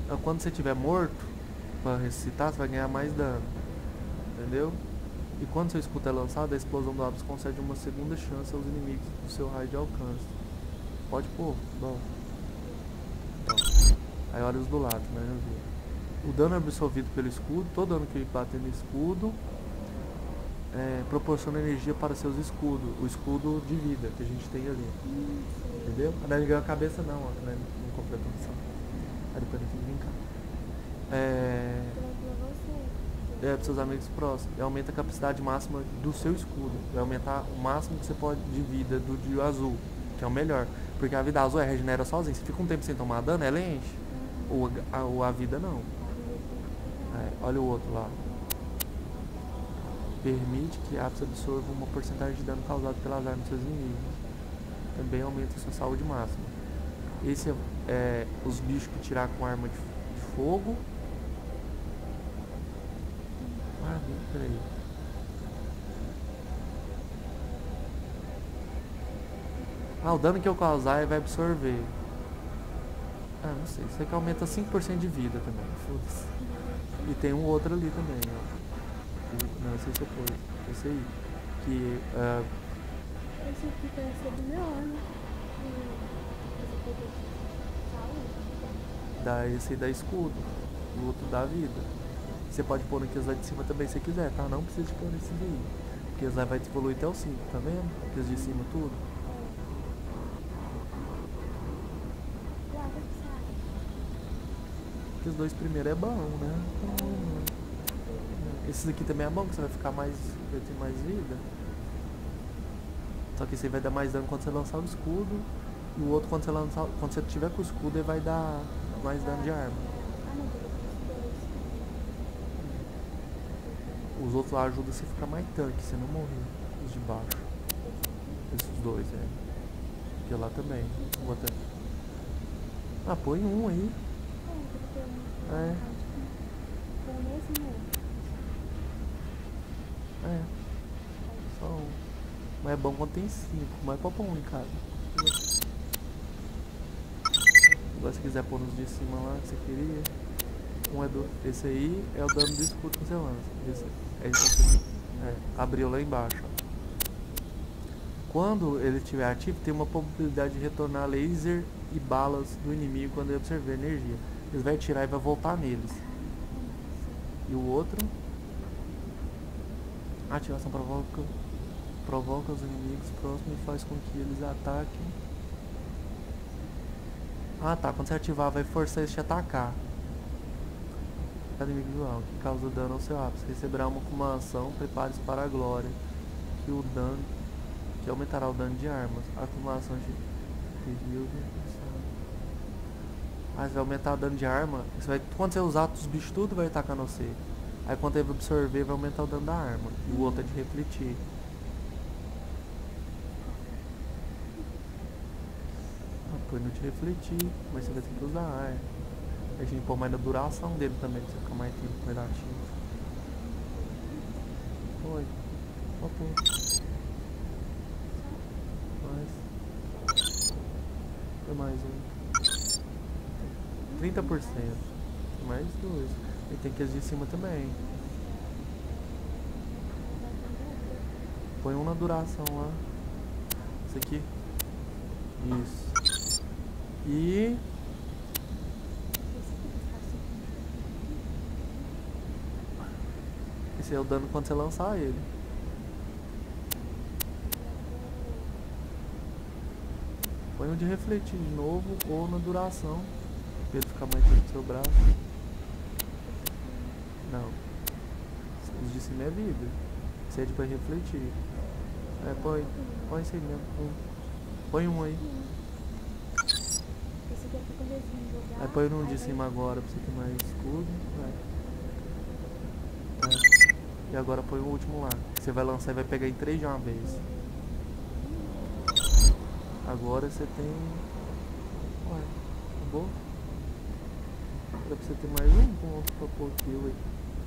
Quando você estiver morto, pra ressuscitar, você vai ganhar mais dano. Entendeu? E quando seu escudo é lançado, a explosão do Abyss concede uma segunda chance aos inimigos do seu raio de alcance. Pode pôr, bom. Então, aí olha os do lado, né? O dano absorvido pelo escudo, todo dano que ele bater no escudo, é, proporciona energia para seus escudos. O escudo de vida que a gente tem ali. Entendeu? Não é a cabeça não, ó, né? Não completou a missão. Aí depois tem que brincar. É... É, para seus amigos próximos. E aumenta a capacidade máxima do seu escudo. Vai aumentar o máximo que você pode de vida do de azul, que é o melhor. Porque a vida azul é regenera sozinha. Se fica um tempo sem tomar dano, ela enche. Ou a, a, a vida não. É, olha o outro lá. Permite que a Abyss absorva uma porcentagem de dano causado pelas armas dos seus inimigos. Também aumenta a sua saúde máxima. Esse é, é os bichos que tirar com arma de, de fogo. Ah, peraí. Ah, o dano que eu causar vai absorver. Ah, não sei. Isso aqui aumenta cinco por cento de vida também. Foda-se. E tem um outro ali também, ó. Não, sei se eu pôs. Esse aí. Que. Uh... Esse aqui parece ser do melhor, né? Dá esse aí dá escudo. O outro dá vida. Você pode pôr naqueles lá de cima também se quiser, tá? Não precisa de pôr nesse daí. Porque eles lá vai evoluir até o cinco, tá vendo? Aqueles de cima tudo. Os dois primeiros é bom, né? Então, esses aqui também é bom, que você vai ficar mais. Vai ter mais vida. Só que esse aí vai dar mais dano quando você lançar o escudo. E o outro quando você lançar. Quando você tiver com o escudo ele vai dar mais dano de arma. Os outros lá ajudam você a ficar mais tanque, você não morrer. Os de baixo. Esses dois, é. Porque lá também. Vou até... Ah, põe um aí. É. É. Só um. Mas é bom quando tem cinco. Mas pode pôr um em cada. Agora se quiser pôr nos de cima lá que você queria. Um é do. Esse aí é o dano do escudo que você lança. Esse, é esse aqui. É. Abriu lá embaixo. Ó. Quando ele estiver ativo, tem uma probabilidade de retornar laser e balas do inimigo quando ele absorver energia. Ele vai tirar e vai voltar neles. E o outro. A ativação provoca, provoca os inimigos próximos e faz com que eles ataquem. Ah tá, quando você ativar vai forçar eles a te atacar. Cada inimigo visual que causa dano ao seu ápice receberá uma, uma ação, prepare-se para a glória. Que o dano. Que aumentará o dano de armas. A acumulação de reviews. Mas vai aumentar o dano de arma. Você vai, quando você usar os bichos tudo vai atacar no você. Aí quando ele absorver vai aumentar o dano da arma. E o outro é de refletir. Ah, põe no de refletir. Mas você vai ter que usar ar. A gente põe mais na duração dele também. Pra você ficar mais tempo com ele ativo. Foi. Ó, pô. Mais. Foi mais um. trinta por cento. Mais dois. E tem aqueles de cima também. Põe um na duração lá. Esse aqui. Isso. E... esse é o dano quando você lançar ele. Põe um de refletir de novo ou na duração. Pra ele ficar mais tempo no seu braço. Não. Os de cima é vida. Esse é de pra refletir. É, põe. Põe esse aí mesmo. Um. Põe um aí. Aí põe um de cima agora pra você ter mais escudo. Vai. É. E agora põe o último lá. Você vai lançar e vai pegar em três de uma vez. Agora você tem... Ué, acabou? Dá pra você ter mais um ponto pra pôr aquilo aí.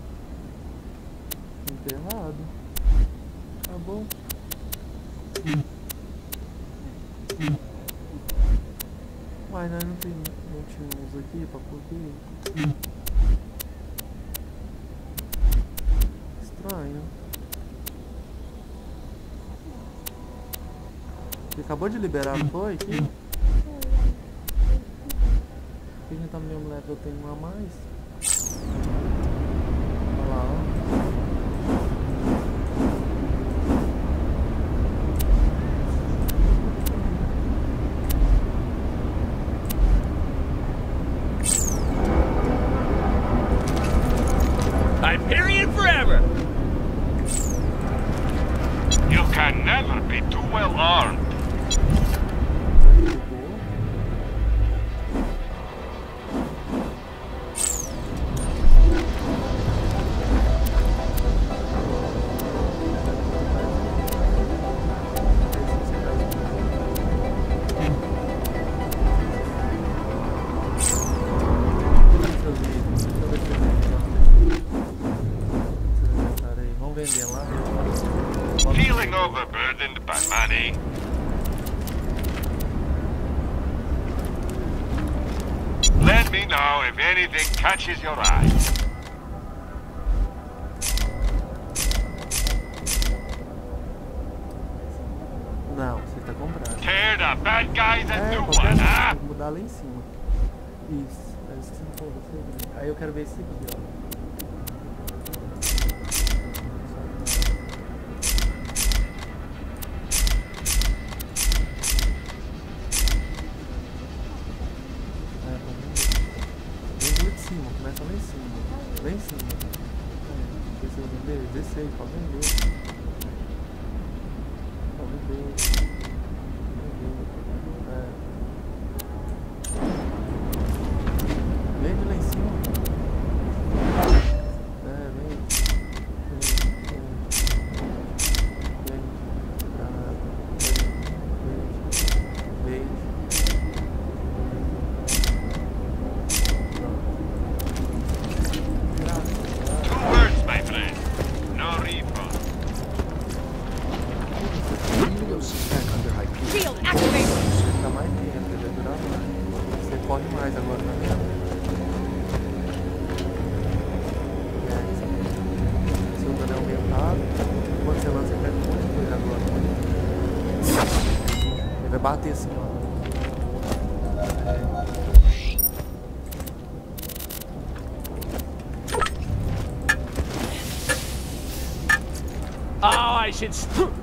Muito errado. Acabou. Uai. Mas nós não, tem, não tínhamos aqui pra pôr aqui. Estranho. Você acabou de liberar, não foi? Aqui? Aqui a gente tá no mesmo level, eu tenho um a mais. Olha lá, ó. Hyperion forever! You can never be too well armed. Feeling overburdened by money? Let me know if anything catches your eye. Não, você tá comprado. Tear the bad guys and É, do qualquer one, coisa, huh? tem que mudar lá em cima. Isso, é isso que você falou, você vê. Aí eu quero ver esse aqui, ó. Começa lá em cima, lá em cima. É, precisa vender? Desce aí, pode vender. Pode vender. Vender. É. Vende lá em cima. É, vende. Vende. Vende. Vende. Vende. Vende. Shield activated. Fica mais tempo, ele vai durar mais. Você corre mais agora, tá vendo? É, seu dano é aumentado. Quando você lança, você pega um monte de coisa agora. Ele vai bater assim, ó. Oh, I should.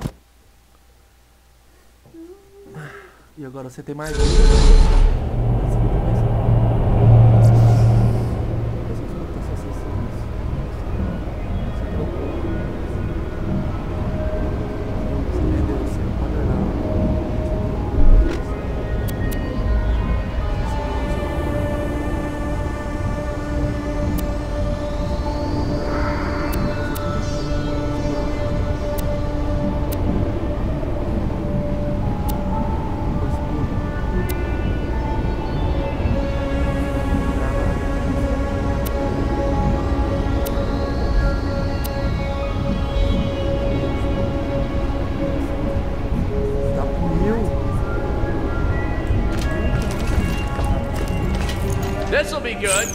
E agora você tem mais um. This'll be good.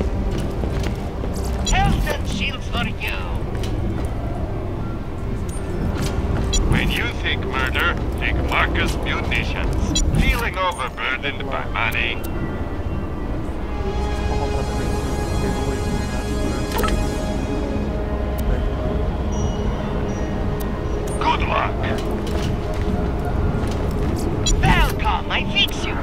Health and shield for you. When you think murder, think Marcus Munitions. Feeling overburdened by money? Good luck. Welcome, I fix you.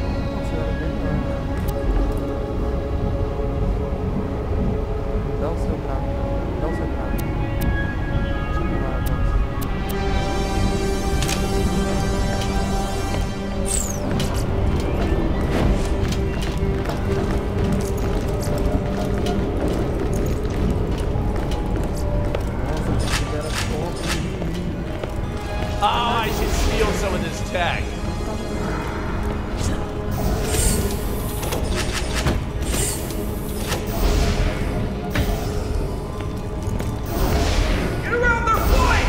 Dá o seu I should steal some of this tech. Get around their flank!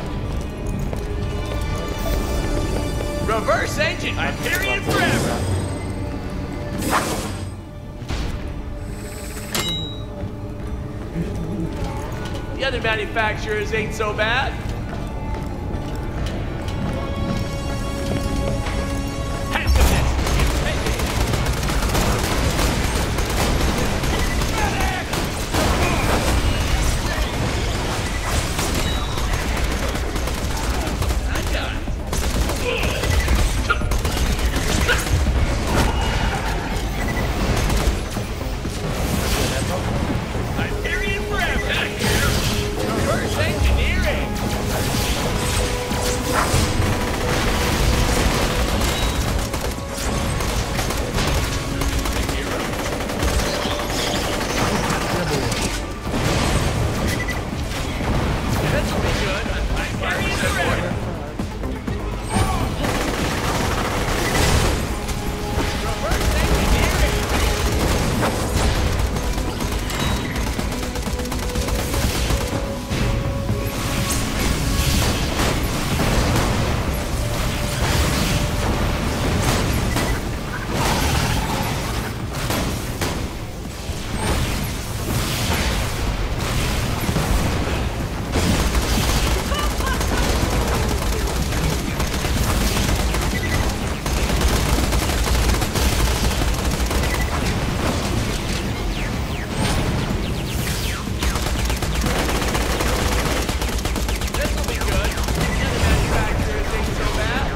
Reverse engine, Hyperion forever! The other manufacturers ain't so bad. Head to this! Take it! I got it. Hyperion forever! Reverse engineering! This will be good. Hyperion forever! Reverse engineering! This will be good. The other manufacturers ain't so bad.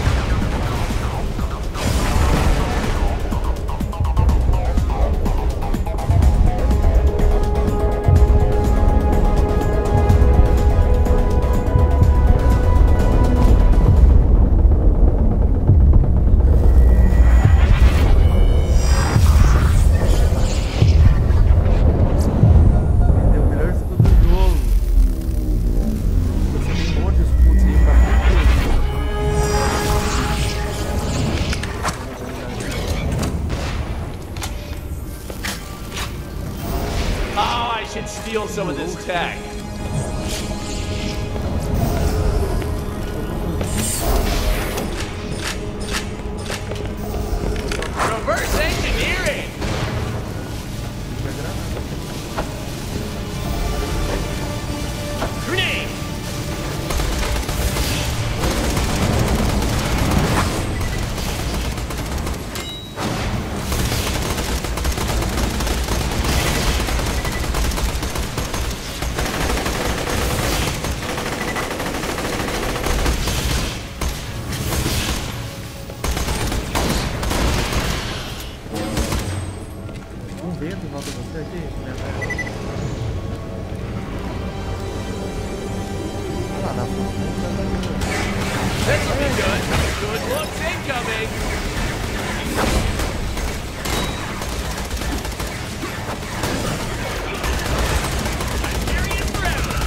Deu o melhor escudo do jogo. Você tem um monte de escudos aí pra Oh, I should steal some of this tech. Reverse engineering! Grenade! um vento em volta de você aqui, né? Olha lá na frente. This will be good. Good looks incoming. Hyperion forever.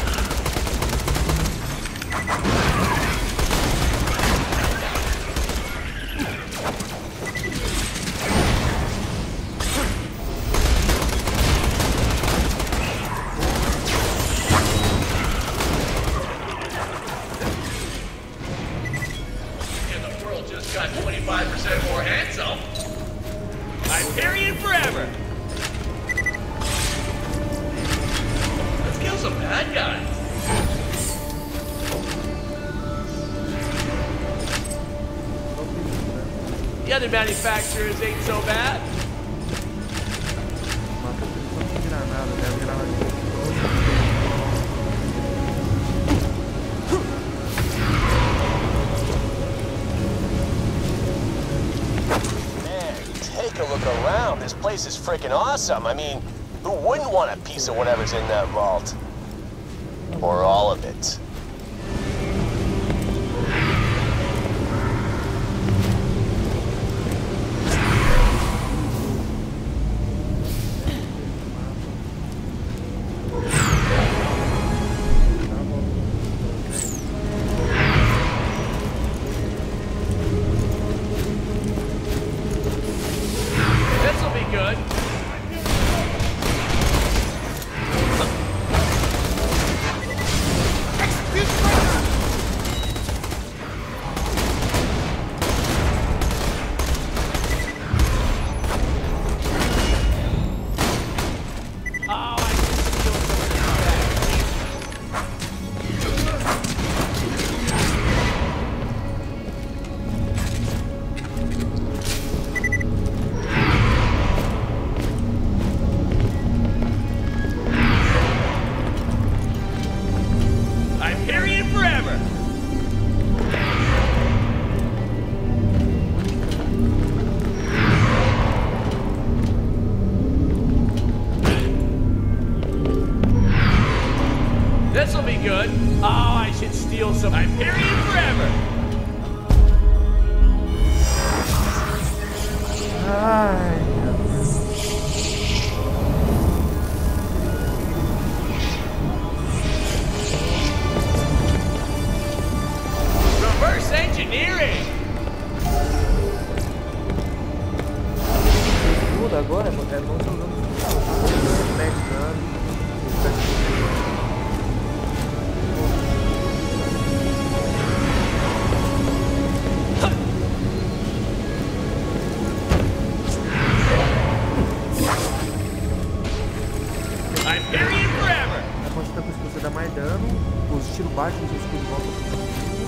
And the world just got twenty-five percent more handsome. Hyperion forever. Let's kill some bad guys. The other manufacturers ain't so bad. Mata tudo só com granada, deve granada. Take a look around. This place is freaking awesome. I mean, who wouldn't want a piece of whatever's in that vault? Or all of it? This'll be good. Oh, I should steal some Hyperion forever. Ai, meu Deus. Reverse engineering. Tudo agora é bom estar usando os mexicanos. Hyperion forever. Quando você tá com isso, você dá mais dano, os tiros baixos e os tiros voltam pro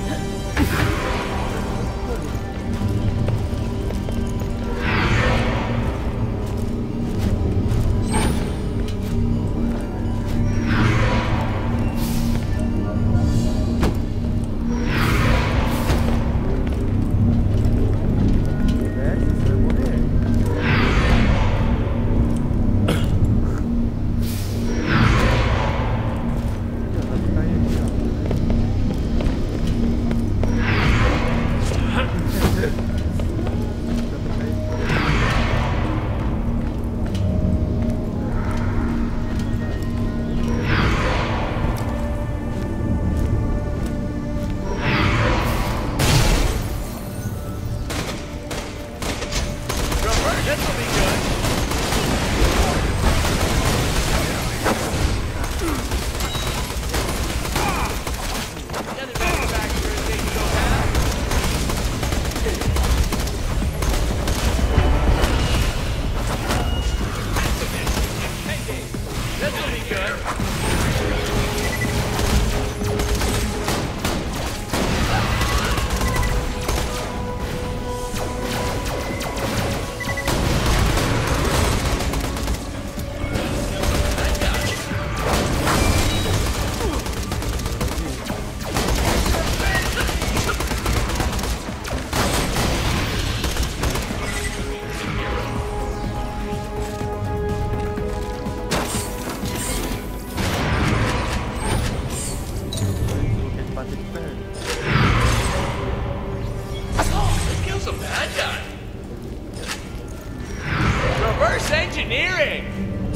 Reverse engineering!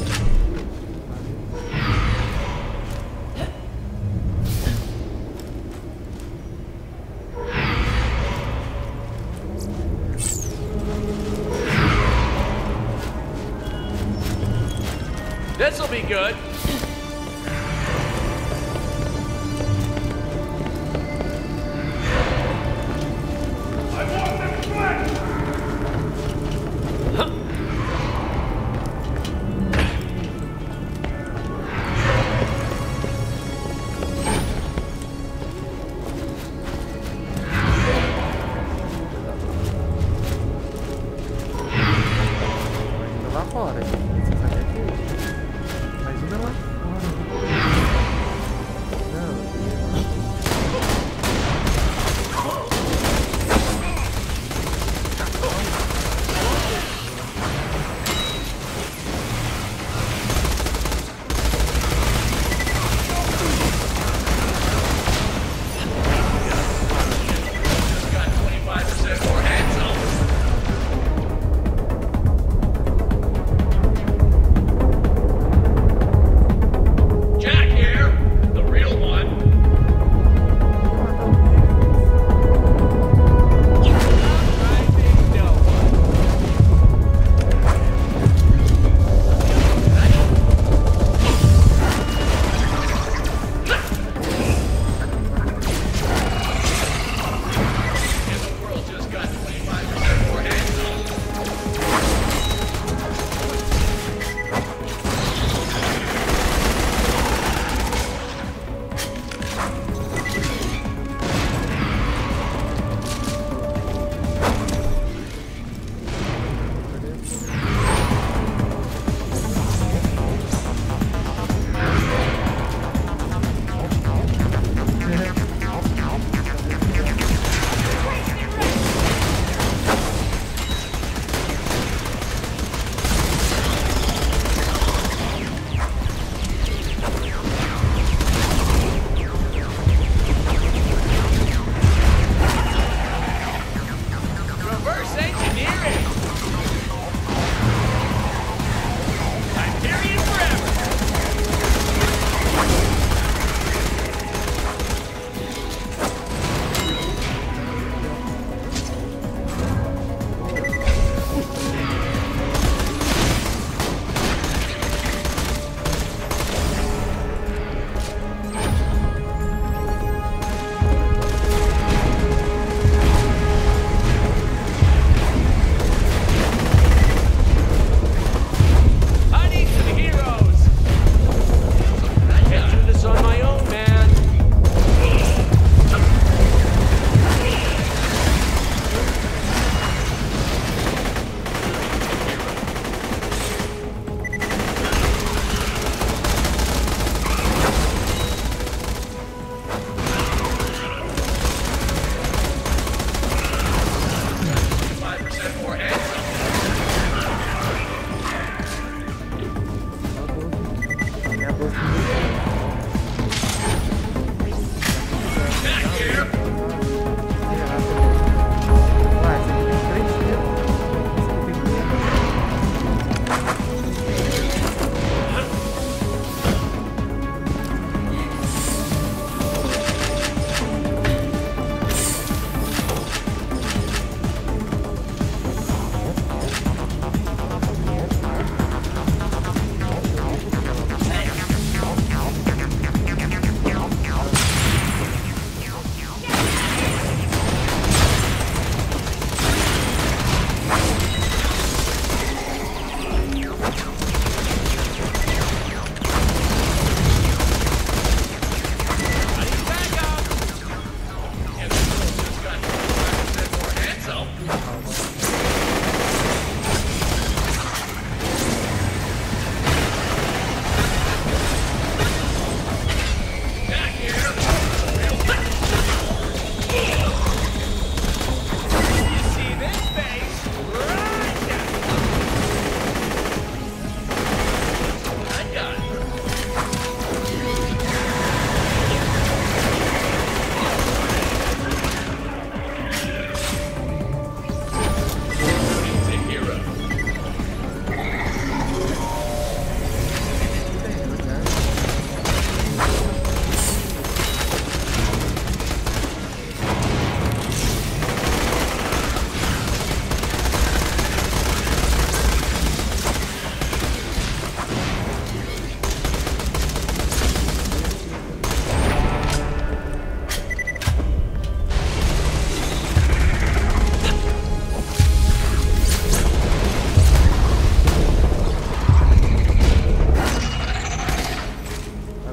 This'll be good. lá fora. Você sabe aqui. Imagina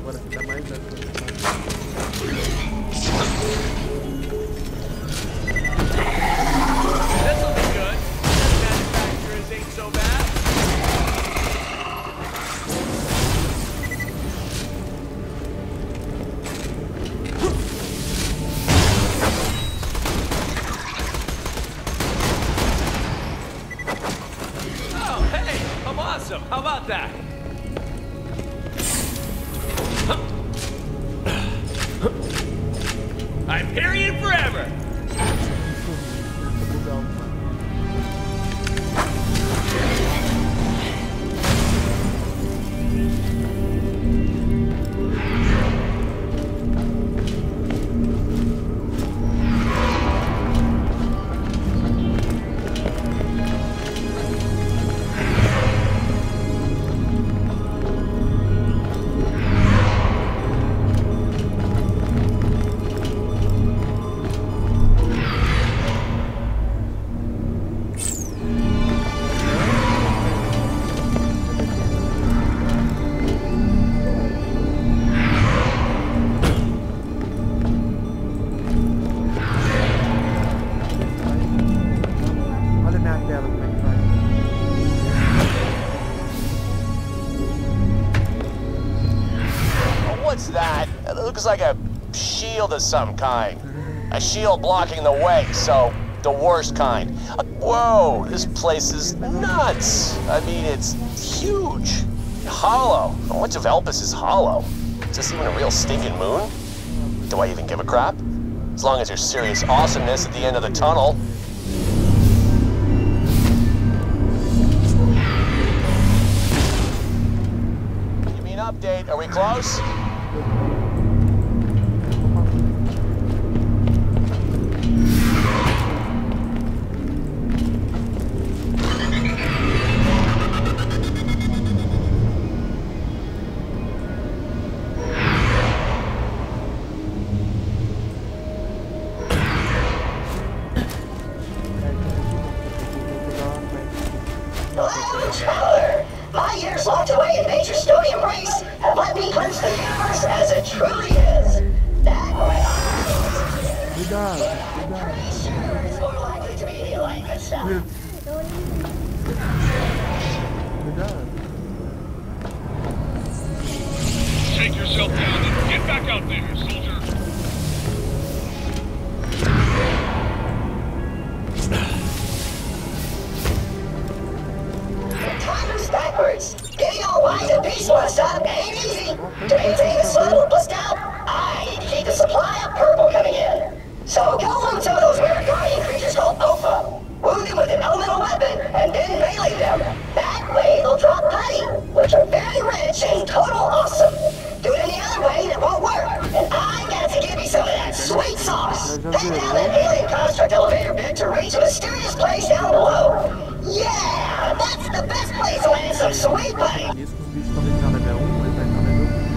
agora que dá mais dano. This'll be good. Manufacturers ain't so bad. Oh, hey, I'm awesome. How about that? I'm period forever. What's that? It looks like a shield of some kind. A shield blocking the way, so the worst kind. Uh, whoa, this place is nuts. I mean, it's huge. Hollow. How much of Elpis is hollow? Is this even a real stinking moon? Do I even give a crap? As long as there's serious awesomeness at the end of the tunnel. Give me an update. Are we close? My years locked away in Major Stony Embrace have let me glimpse the universe as it truly is. That way Cuidado, sure is more likely to be the alignment stuff. cuidado. Shake yourself down and get back out there, soldier. Time moves backwards. Getting all wise and peaceful and stuff ain't easy. To maintain this level of blissed out, I need to keep the supply of purple coming in. So go loot some of those weird guardian creatures called Opha. Wound them with an elemental weapon and then melee them. That way they'll drop putty, which are very rich and total awesome. Do it any other way and it won't work. And I got to give you some of that sweet sauce. Head down that alien construct elevator bit to reach a mysterious place down below. Yeah, that's the best place to land some sweet putty. Isso que os bichos estão deixando level um, ele vai estar level um.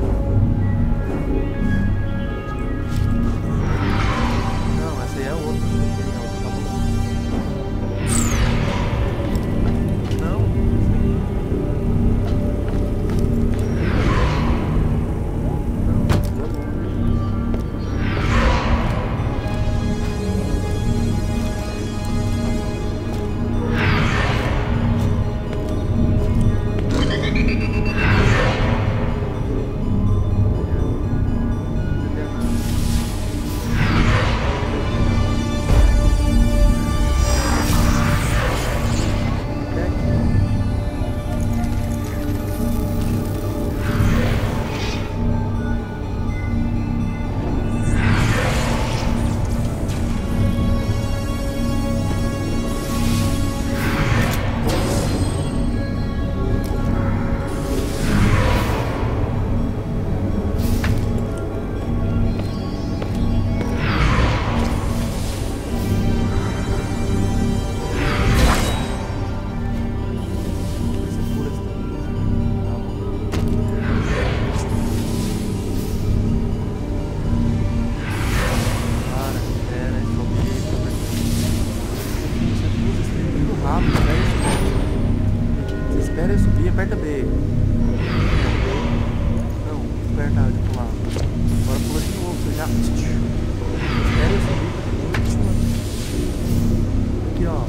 Não, essa aí é outra. Espera eu subir, aperta B. Não, aperta A de pular. Agora pula de novo, você já... Espera eu subir. Aqui, ó.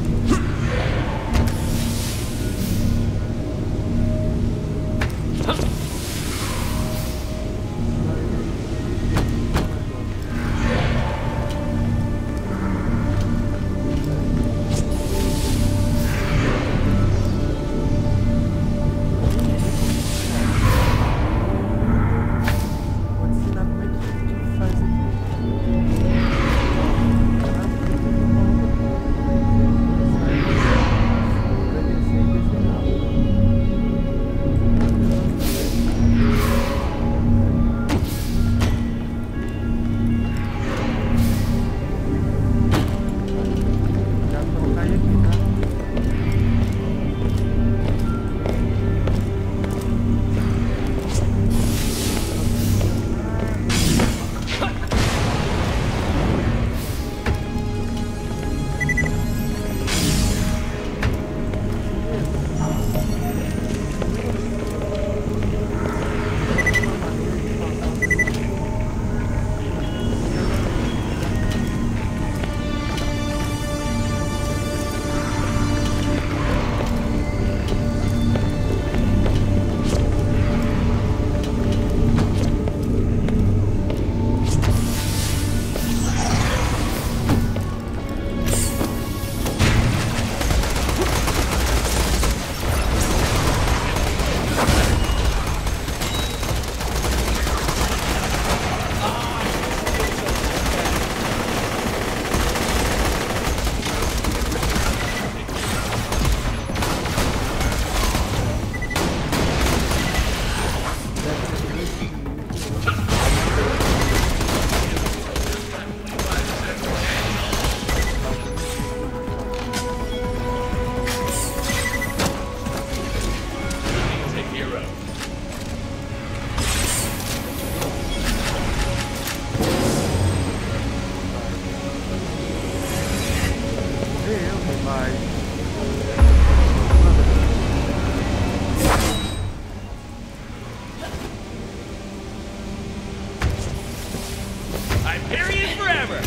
Hyperion forever!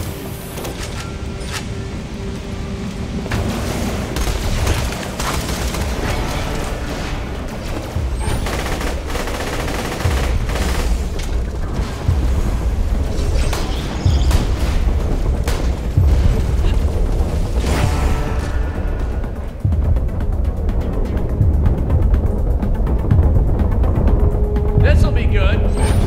This'll be good.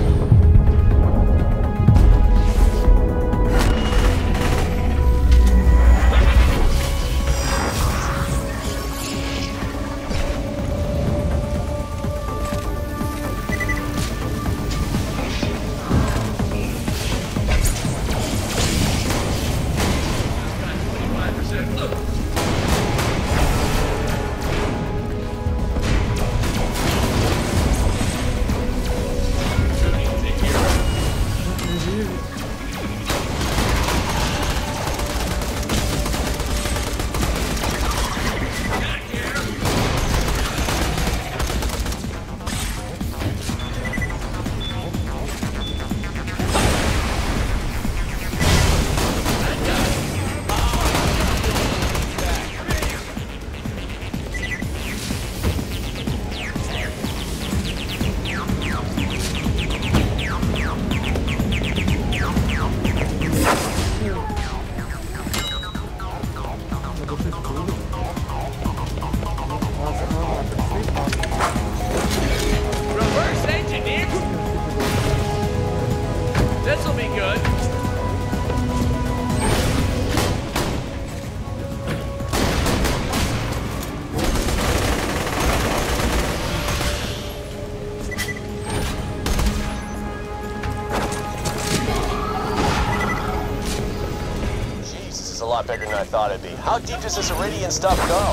Reverse engineer? This'll be good. Jeez, this is a lot bigger than I thought it'd be. How deep does this Iridian stuff go?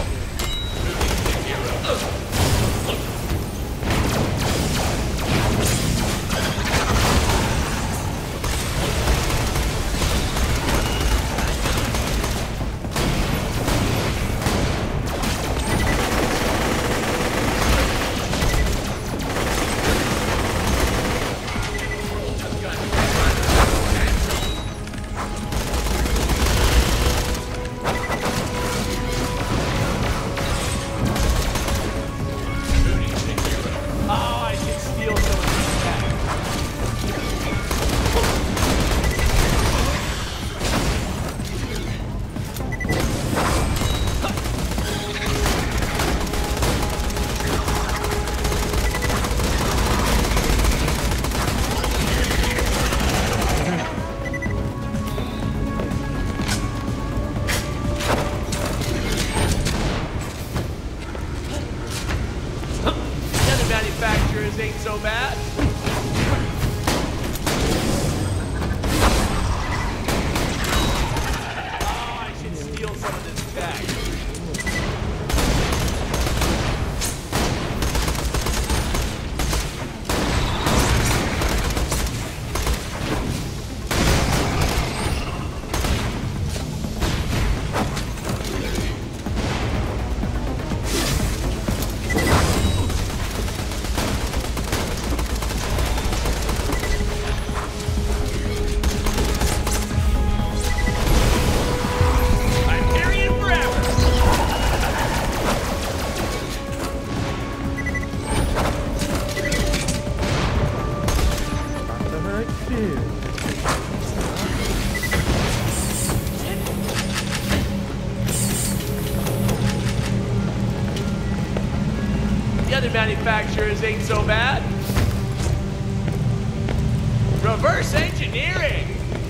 manufacturers ain't so bad. Oh, I should steal some of this tech. Manufacturers ain't so bad. Reverse engineering.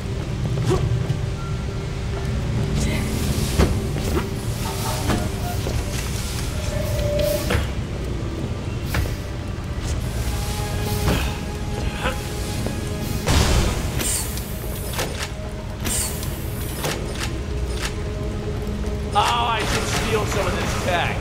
Oh, I should steal some of this tech.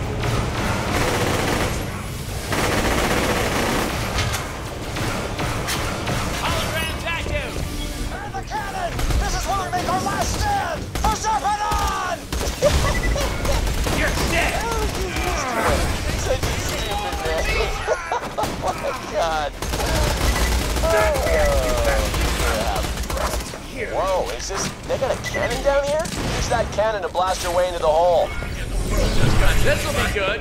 Whoa, is this... They got a cannon down here? Use that cannon to blast your way into the hole. This'll be good.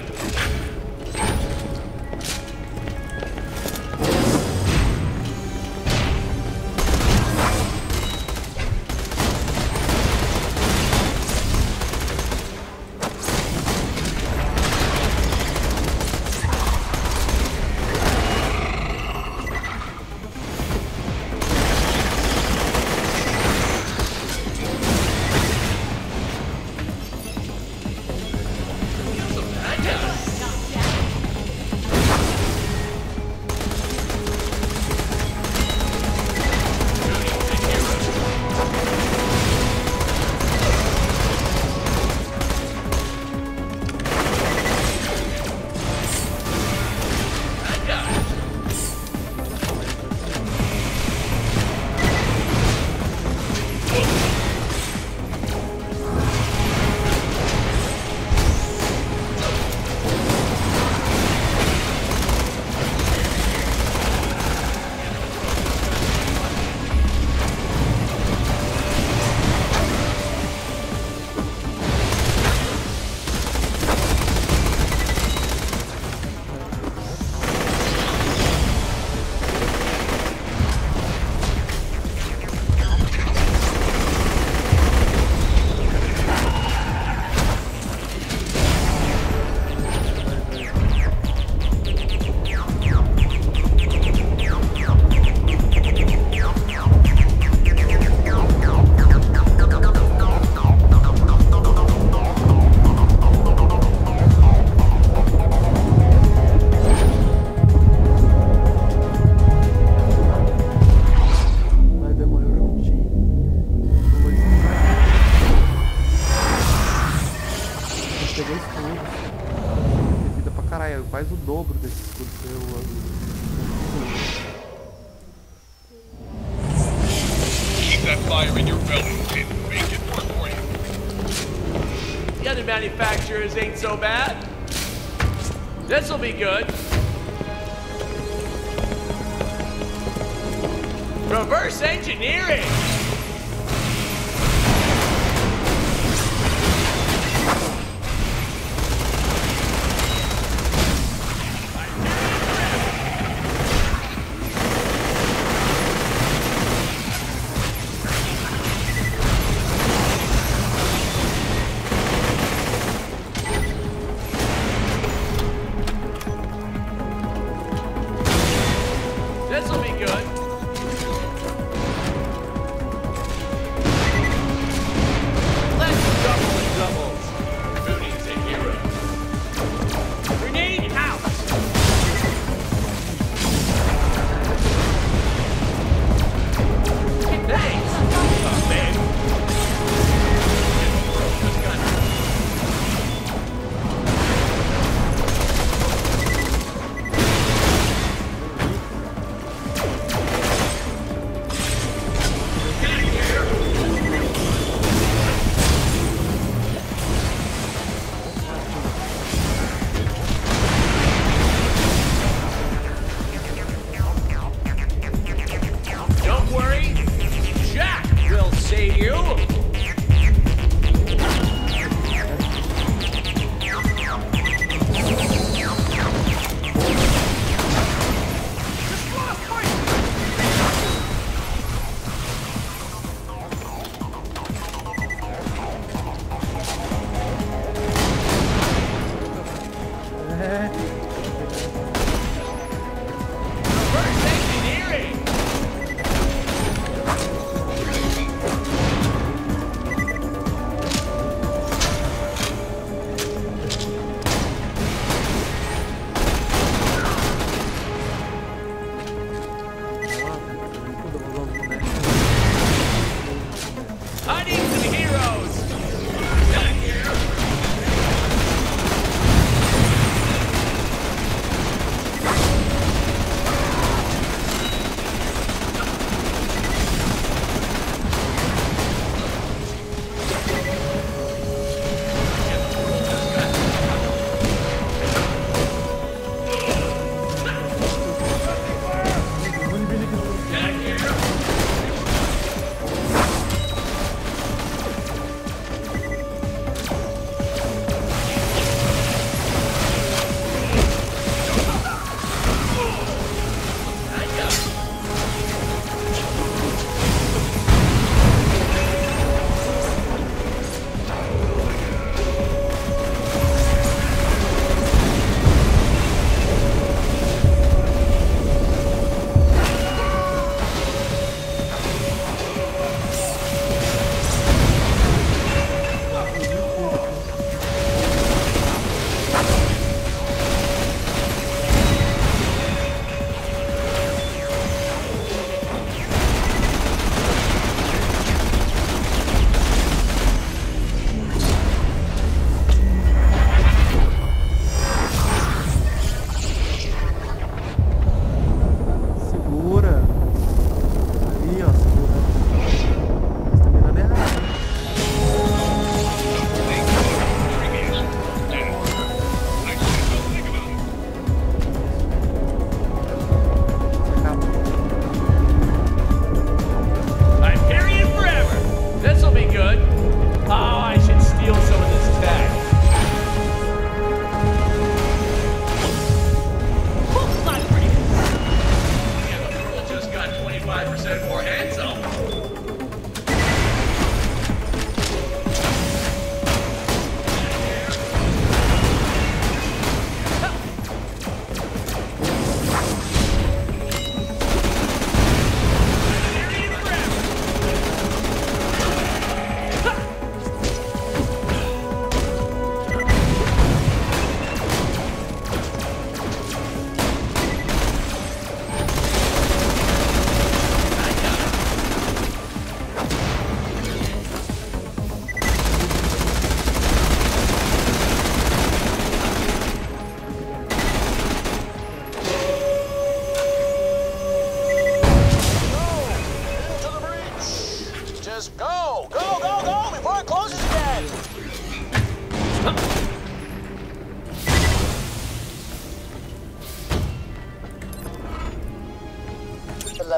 Faz o dobro desse escudo que eu Keep that fire in your belly and make it work for you. The other manufacturers ain't so bad. This'll be good. Reverse engineering. This'll be good.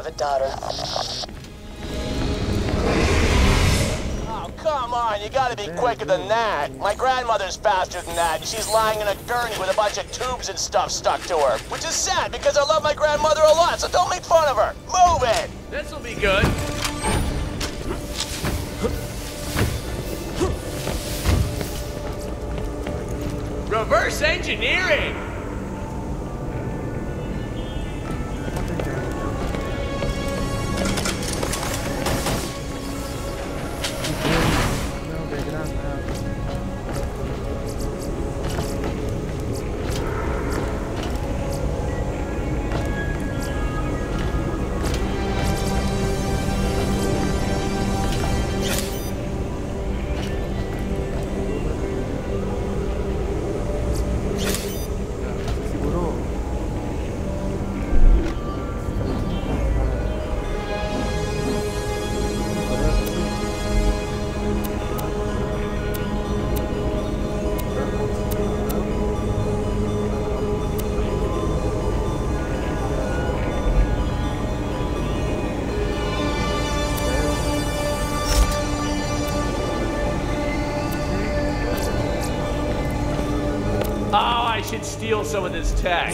beloved daughter. Oh, come on, you gotta be quicker than that. My grandmother's faster than that, and she's lying in a gurney with a bunch of tubes and stuff stuck to her. Which is sad, because I love my grandmother a lot, so don't make fun of her. Move it! This'll be good. Reverse engineering! Não, velho, granada. Segurou? Oh, I should steal some of this tech.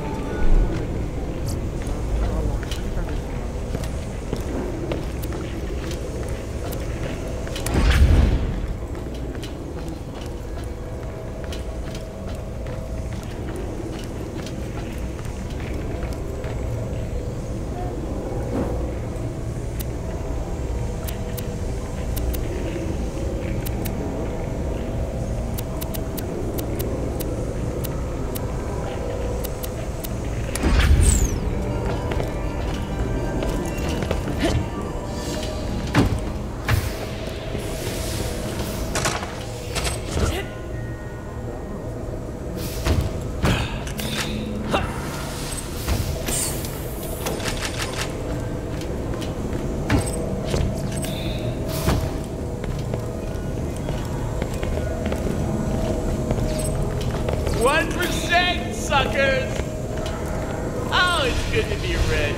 One percent, suckers! Oh, it's good to be rich.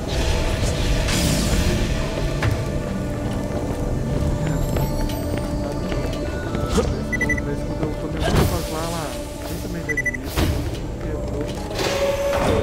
Mas quando eu comecei a passar lá, tem também dele isso, quebrou.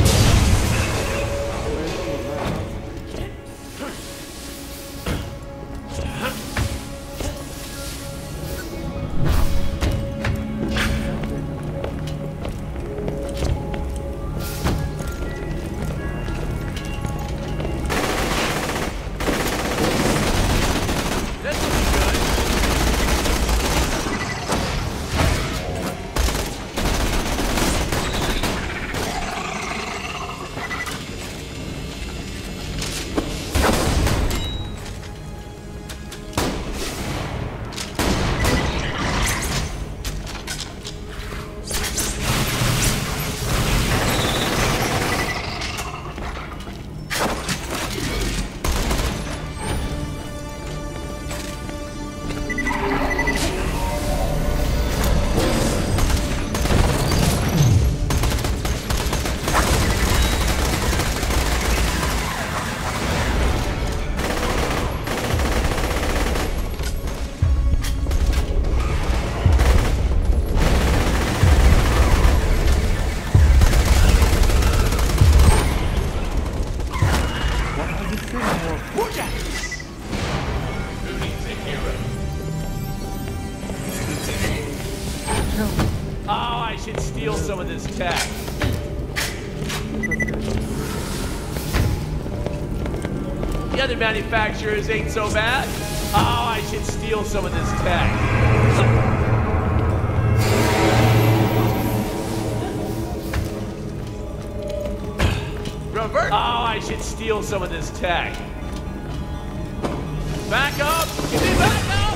Oh, I should steal some of this tech. The other manufacturers ain't so bad. Oh, I should steal some of this tech. Revert. Oh, I should steal some of this tech. Back up! Give me back up!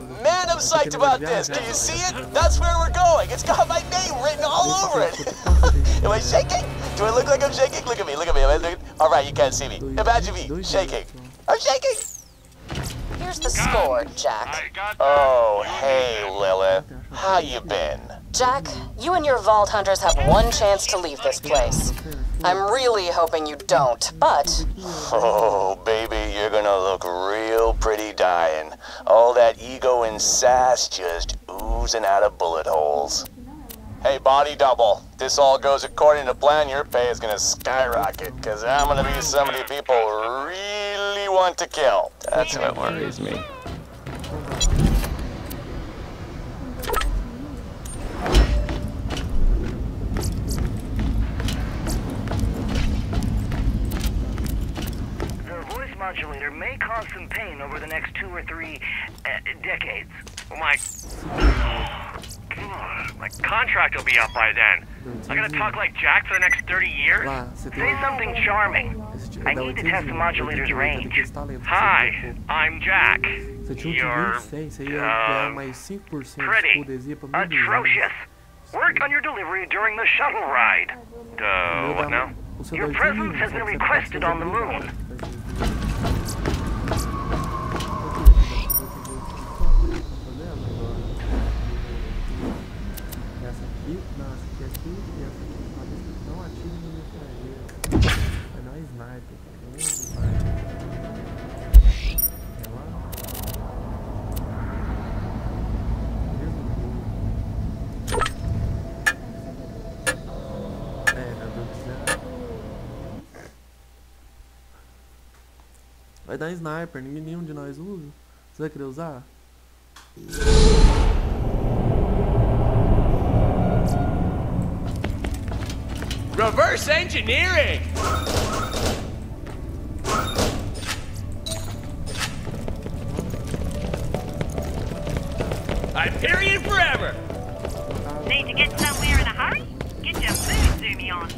Man, I'm psyched about this. Do you see it? That's where we're going. It's got my name written all over it. Am I shaking? Do I look like I'm shaking? Look at me, look at me. Am I looking? All right, you can't see me. Imagine me shaking. I'm shaking. Here's the score, Jack. Oh, hey, Lilith. How you been? Jack, you and your Vault Hunters have one chance to leave this place. I'm really hoping you don't, but... Oh, baby, you're gonna look real pretty dying. All that ego and sass just oozing out of bullet holes. Hey, body double, this all goes according to plan, your pay is gonna skyrocket, because I'm gonna be somebody people really want to kill. That's what worries me. Modulator may cause some pain over the next two or three uh, decades. Oh my... My contract will be up by then. I'm gonna talk like Jack for the next thirty years? Say something charming. I need to test the modulator's range. Hi, I'm Jack. You're... Uh, pretty. Atrocious. Work on your delivery during the shuttle ride. Uh, what now? Your presence has been requested on the moon. Essa aqui, não, essa aqui aqui e essa aqui. Talvez não ative no estrangeiro. Mas não é sniper, não é sniper. É lá. É, na dúvida. Vai dar sniper, ninguém nenhum de nós usa. Você vai querer usar? Reverse engineering! Hyperion forever! Need to get somewhere in a hurry? Get your food zoomy on.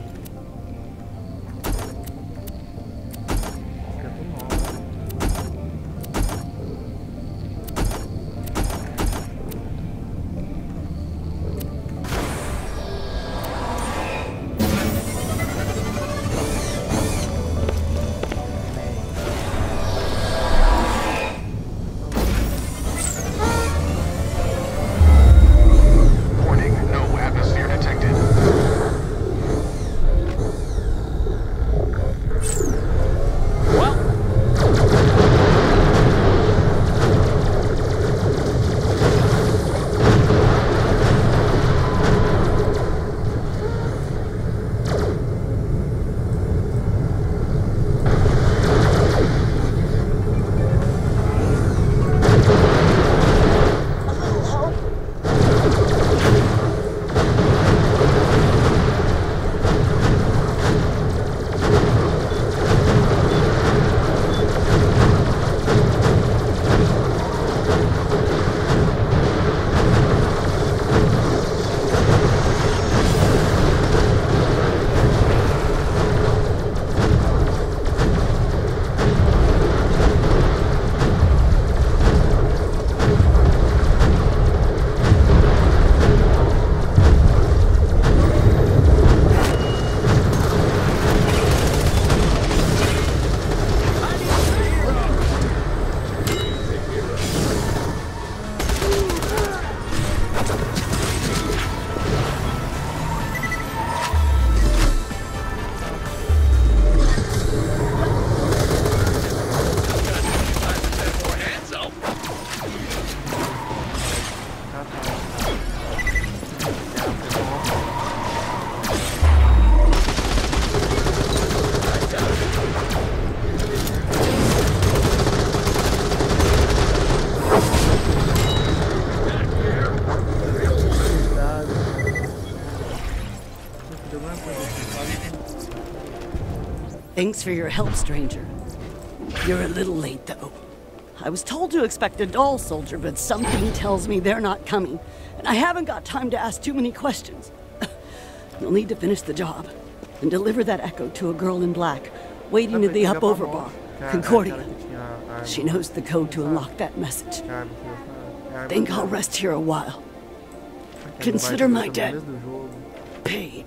Thanks for your help, stranger. You're a little late, though. I was told to expect a doll soldier, but something tells me they're not coming, and I haven't got time to ask too many questions. You'll need to finish the job and deliver that echo to a girl in black, waiting at the up-over bar, Concordia. She knows the code to unlock that message. Think I'll rest here a while. Consider my debt paid.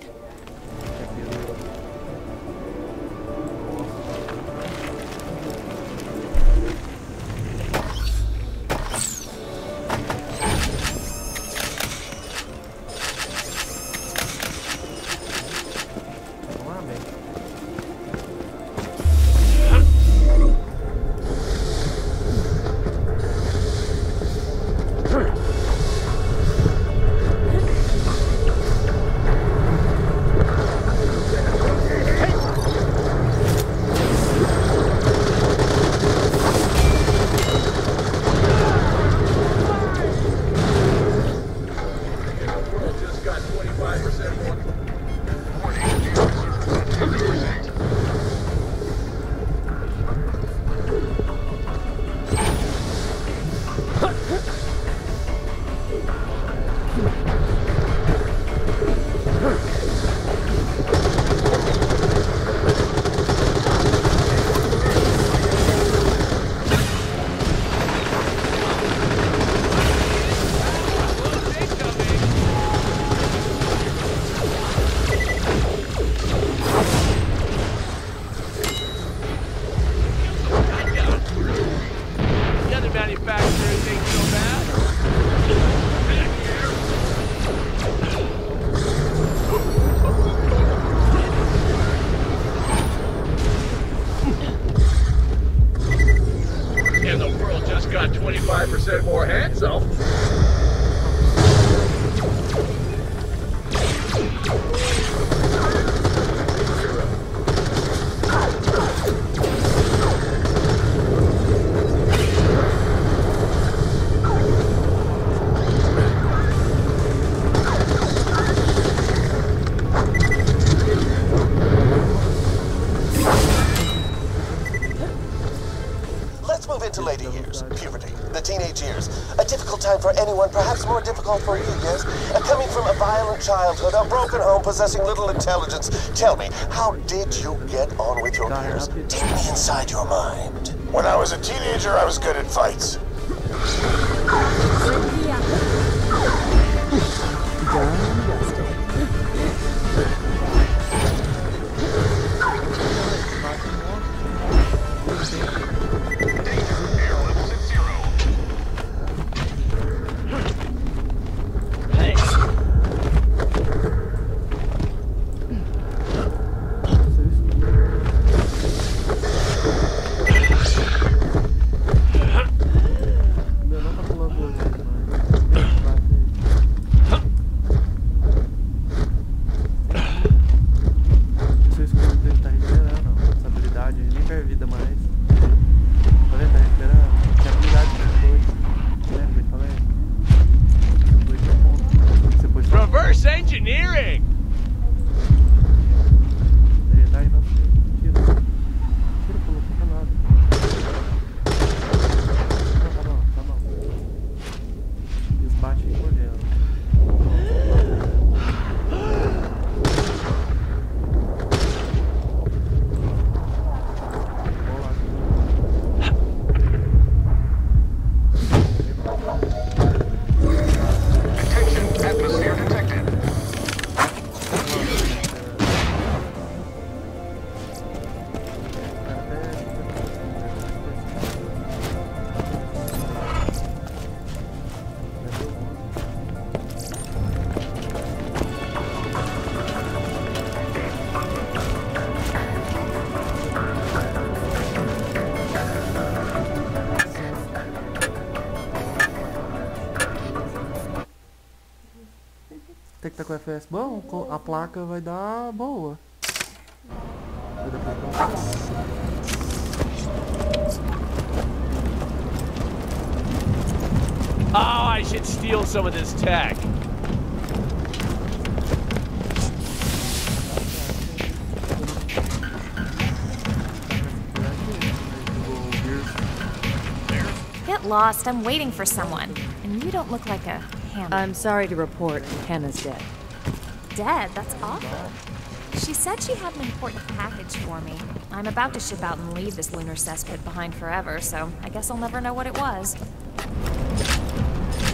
For anyone, perhaps more difficult for you, yes? Uh, coming from a violent childhood, a broken home, possessing little intelligence, tell me, how did you get on with your peers? Take me inside your mind. When I was a teenager, I was good at fights. Tem que estar com F P S bom, a placa vai dar boa. Oh, I should steal some of this tech. Get lost, I'm waiting for someone. And you don't look like a Hannah. I'm sorry to report, Hannah's dead. Dead? That's awful. She said she had an important package for me. I'm about to ship out and leave this lunar cesspit behind forever, so I guess I'll never know what it was.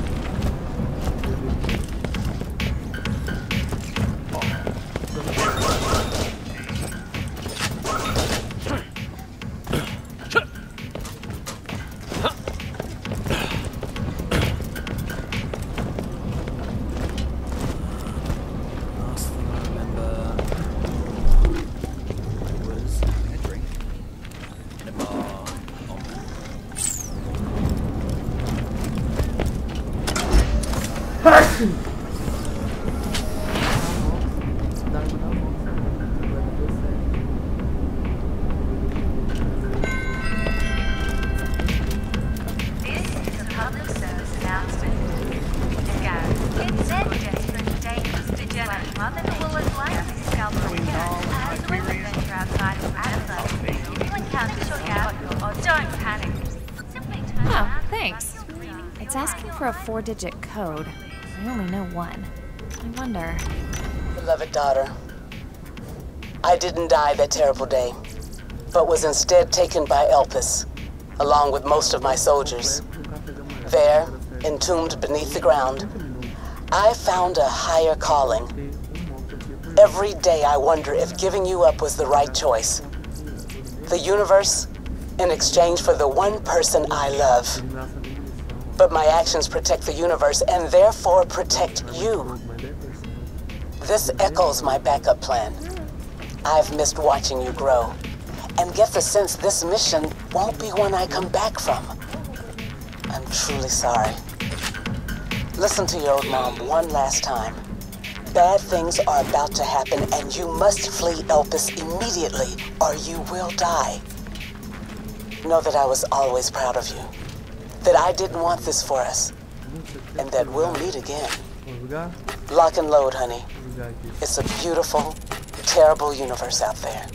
Oh, thanks. It's asking for a four-digit code. I only know one. I wonder... Beloved daughter, I didn't die that terrible day, but was instead taken by Elpis, along with most of my soldiers. There, entombed beneath the ground, I found a higher calling. Every day I wonder if giving you up was the right choice. The universe, in exchange for the one person I love. But my actions protect the universe and therefore protect you. This echoes my backup plan. I've missed watching you grow, and get the sense this mission won't be one I come back from. I'm truly sorry. Listen to your old mom one last time. Bad things are about to happen, and you must flee Elpis immediately, or you will die. Know that I was always proud of you. That I didn't want this for us. And that we'll meet again. Lock and load, honey. It's a beautiful, terrible universe out there.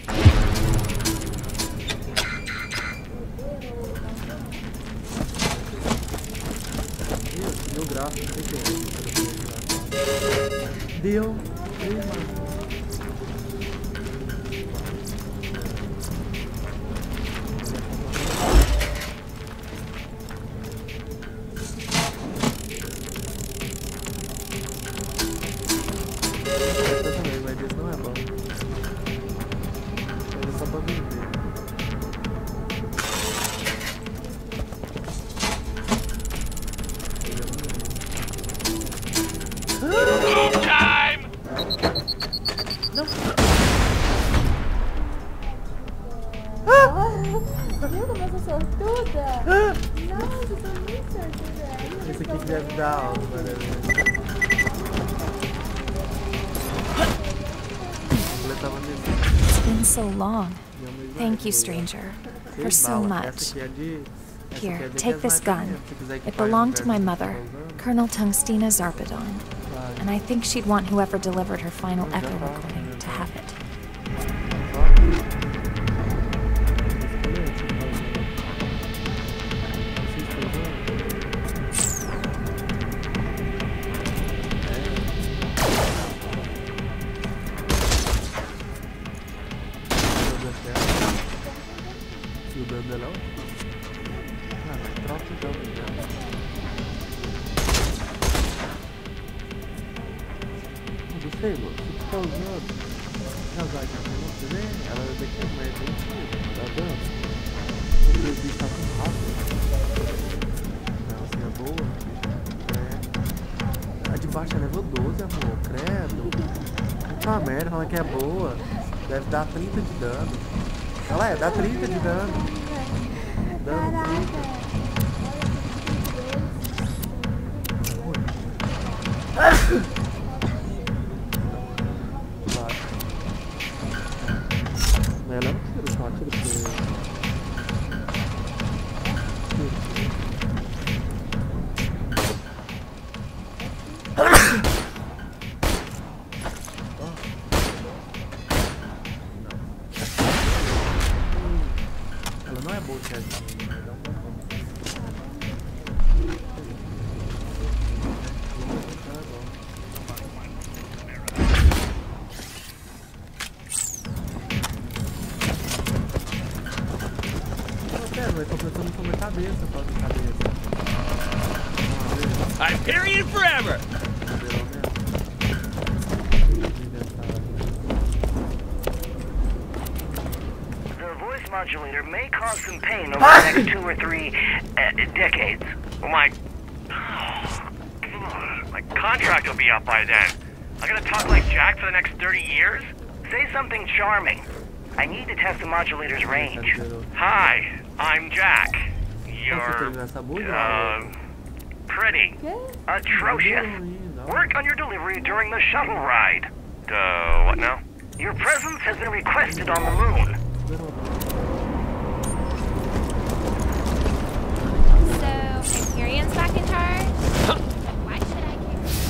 Deu. Esse aqui que deve dar aula, It's been so long. Thank you, stranger, for so much. Here, take this gun. It belonged to my mother, Colonel Tungstina Zarpedon, and I think she'd want whoever delivered her final echo recording to have it. Sei, mano, você tá usando casar aqui, você vê? Ela daqui é mais antiga, tá dando? Porque o bicho tá com rápido. Não, assim é boa. É. A de baixo é level doze, amor, credo. Puta merda, falando que é boa. Deve dar trinta de dano. Olha lá, é, dá trinta de dano. Dano trinta. Ela não tira só, tira pra ele. Ela não é boa, Chad. I'm period forever. The voice modulator may cause some pain over the next two or three uh, decades. Well, my my contract will be up by then. I'm gonna talk like Jack for the next thirty years. Say something charming. I need to test the modulator's range. Hi, I'm Jack. Your uh, Pretty. Atrocious. Work on your delivery during the shuttle ride. Uh, what now? Your presence has been requested on the moon. So, Hyperion's back in charge? Why should I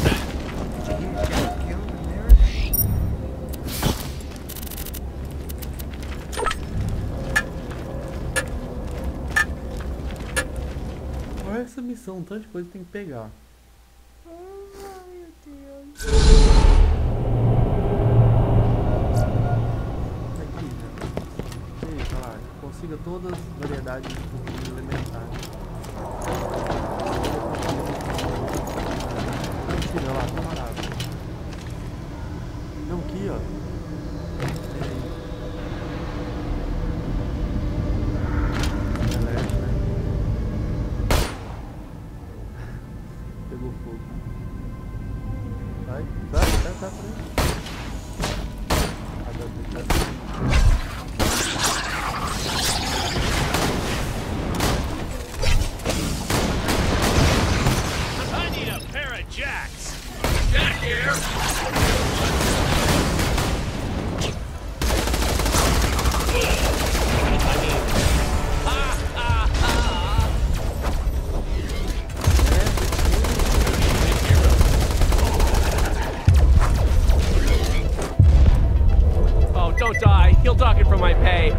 Qual é essa missão? Tanta coisa que tem que pegar. Consiga todas as variedades de cultura elementar. Tira lá, camarada. Não, aqui, ó. Pegou fogo. Vai, vai, vai, vai, vai. Don't die. He'll dock it from my pay.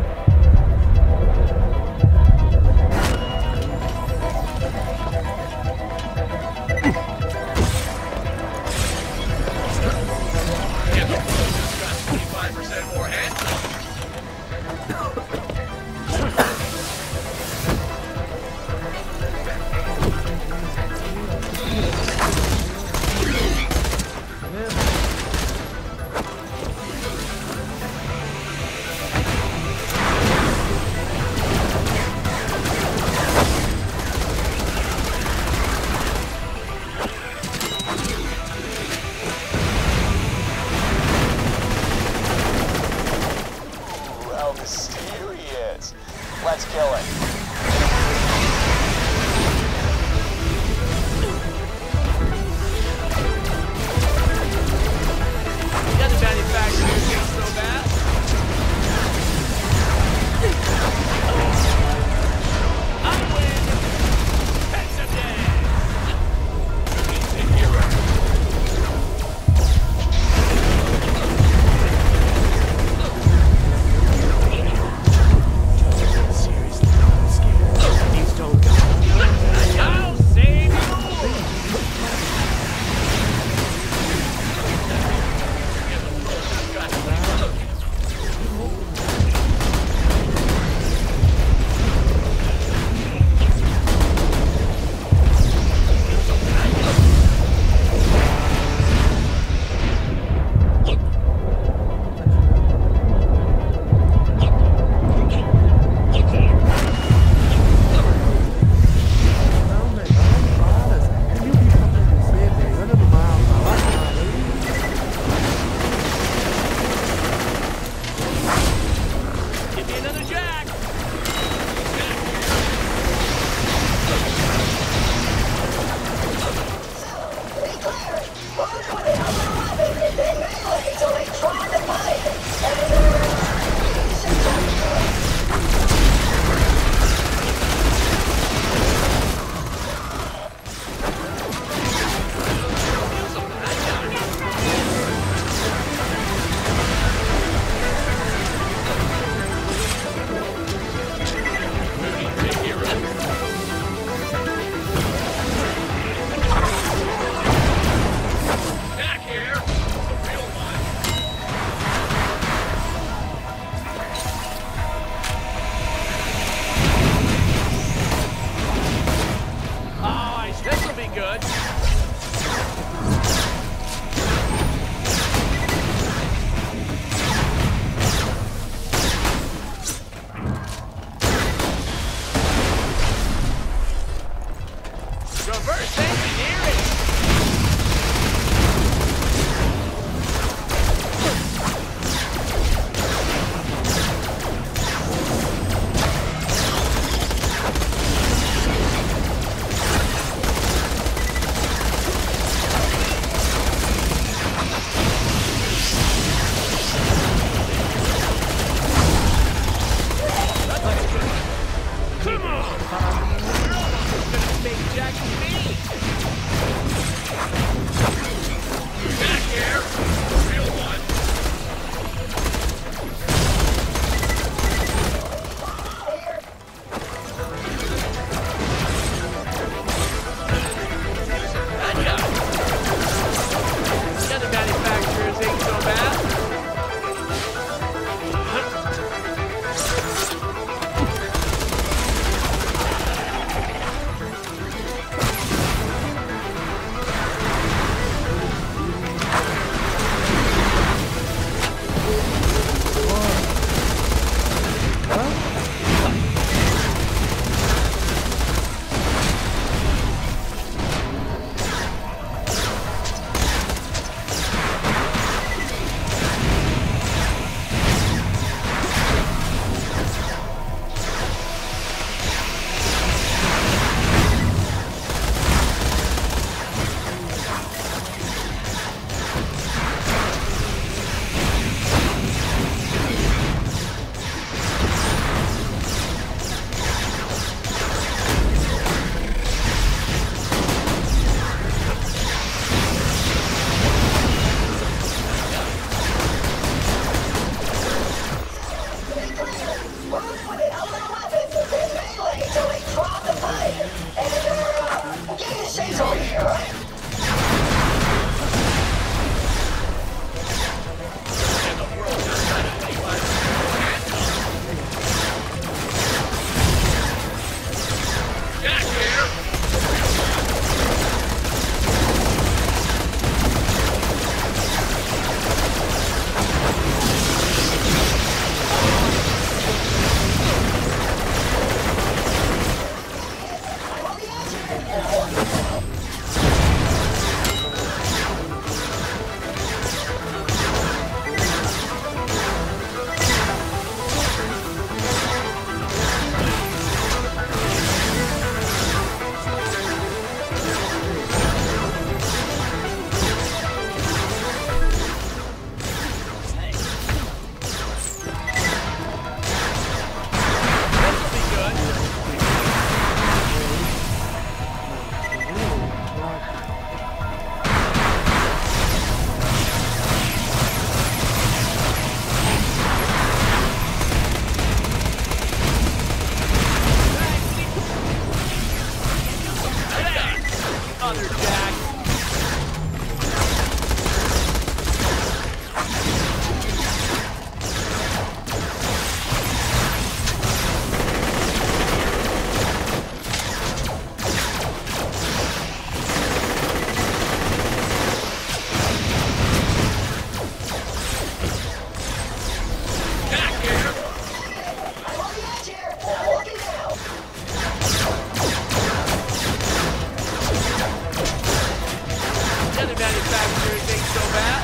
manufacturers ain't so bad.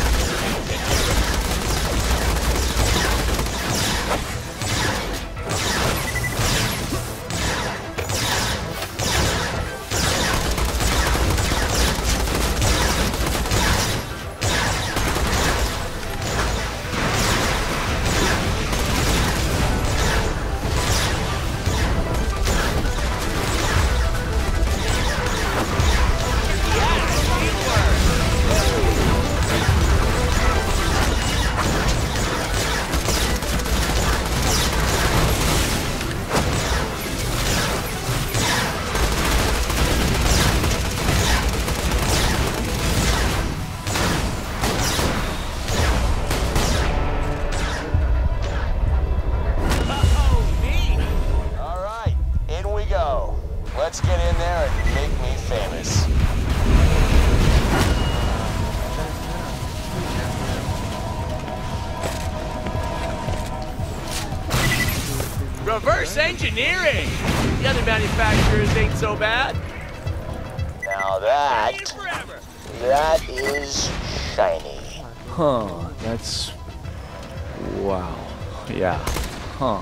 Let's get in there and make me famous. Reverse engineering! The other manufacturers ain't so bad. Now that... that is shiny. Huh, that's... wow. Yeah. Huh.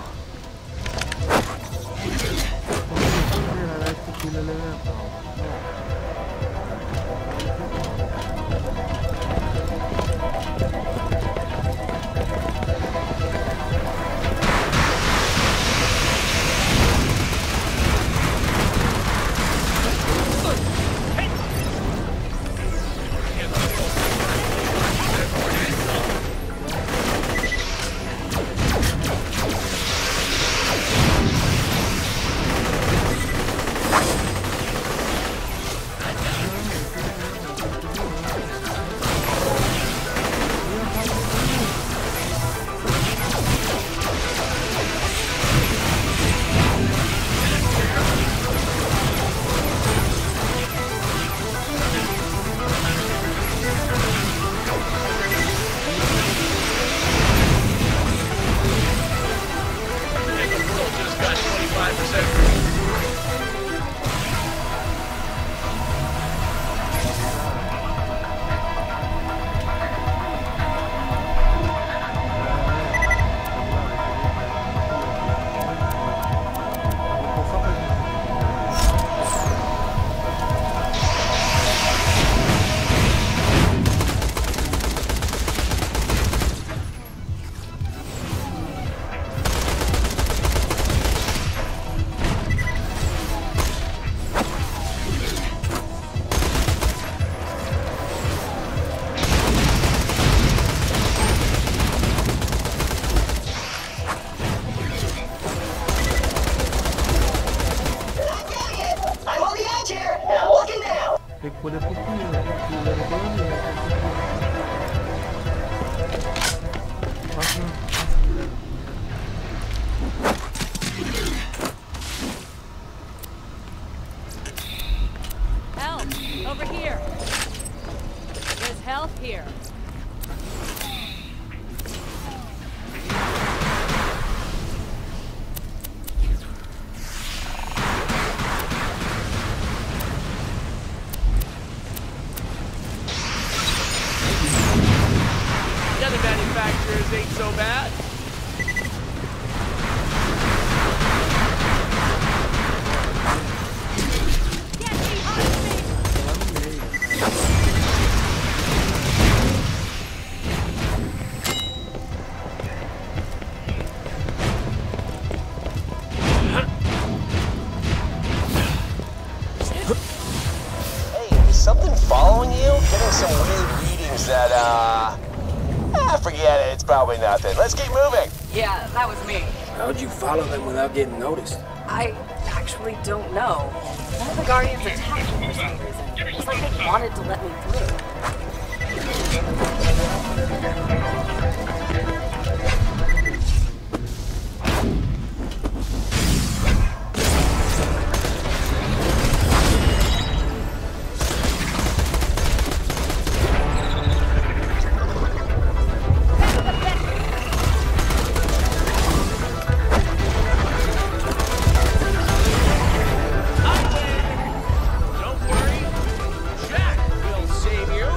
Over here. There's health here. The other manufacturers ain't so bad. Something following you? Getting some weird readings that, uh... Ah, forget it. It's probably nothing. Let's keep moving. Yeah, that was me. How'd you follow them without getting noticed? I actually don't know. One of the Guardians attacked me for some reason. It's like they wanted to let me through. Don't worry, Jack will save you.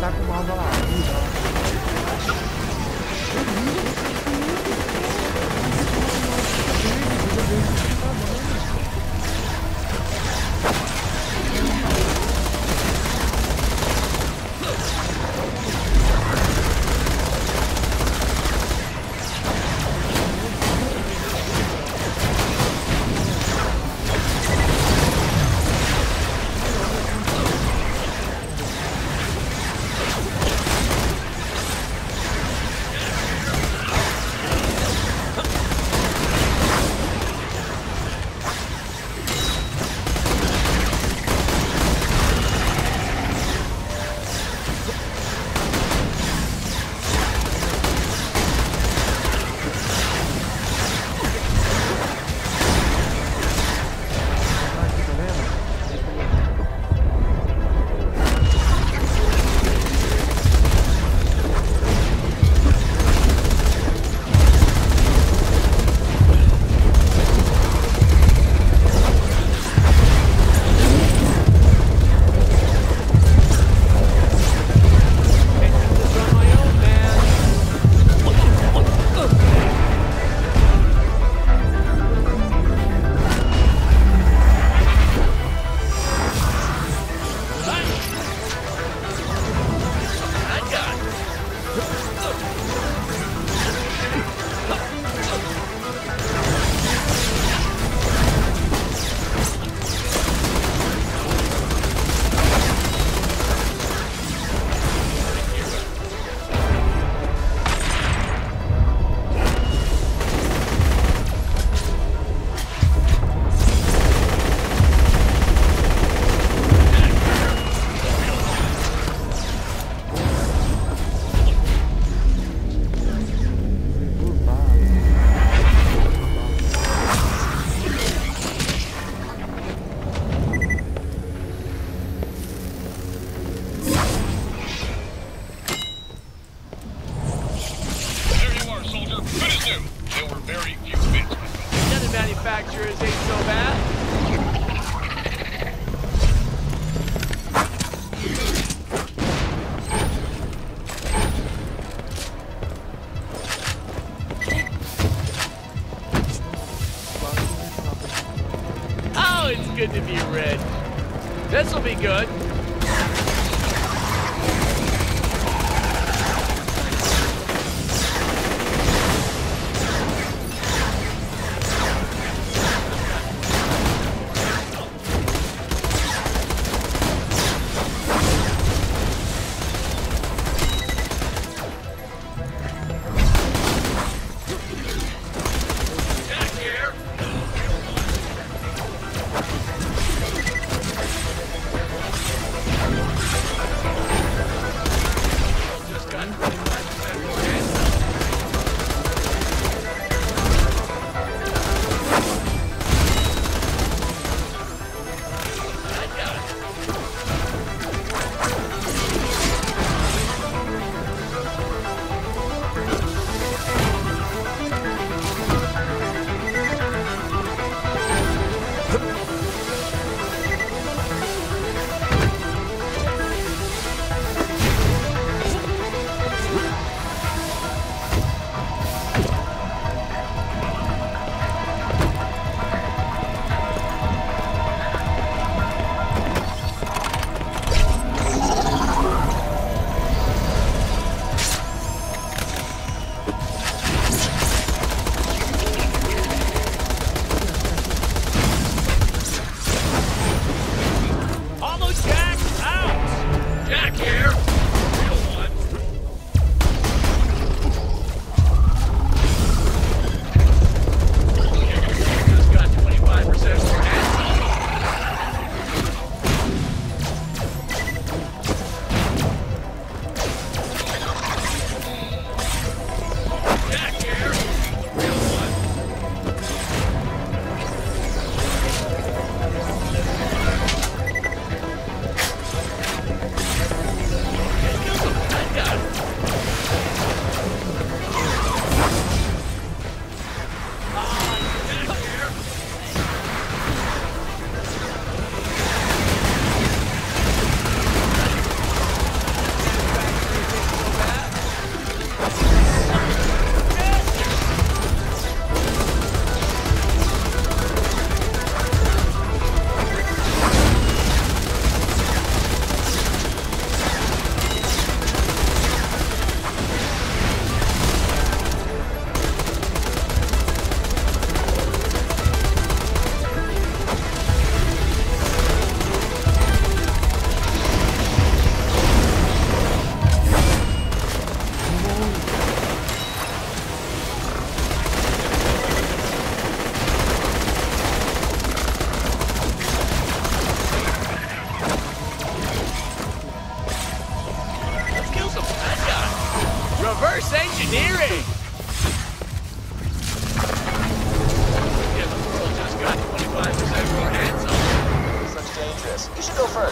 tá com o mouse lá. manufacturers ain't so bad. Oh, it's good to be red. This'll be good.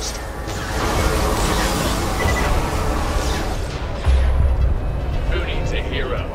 first. Who needs a hero?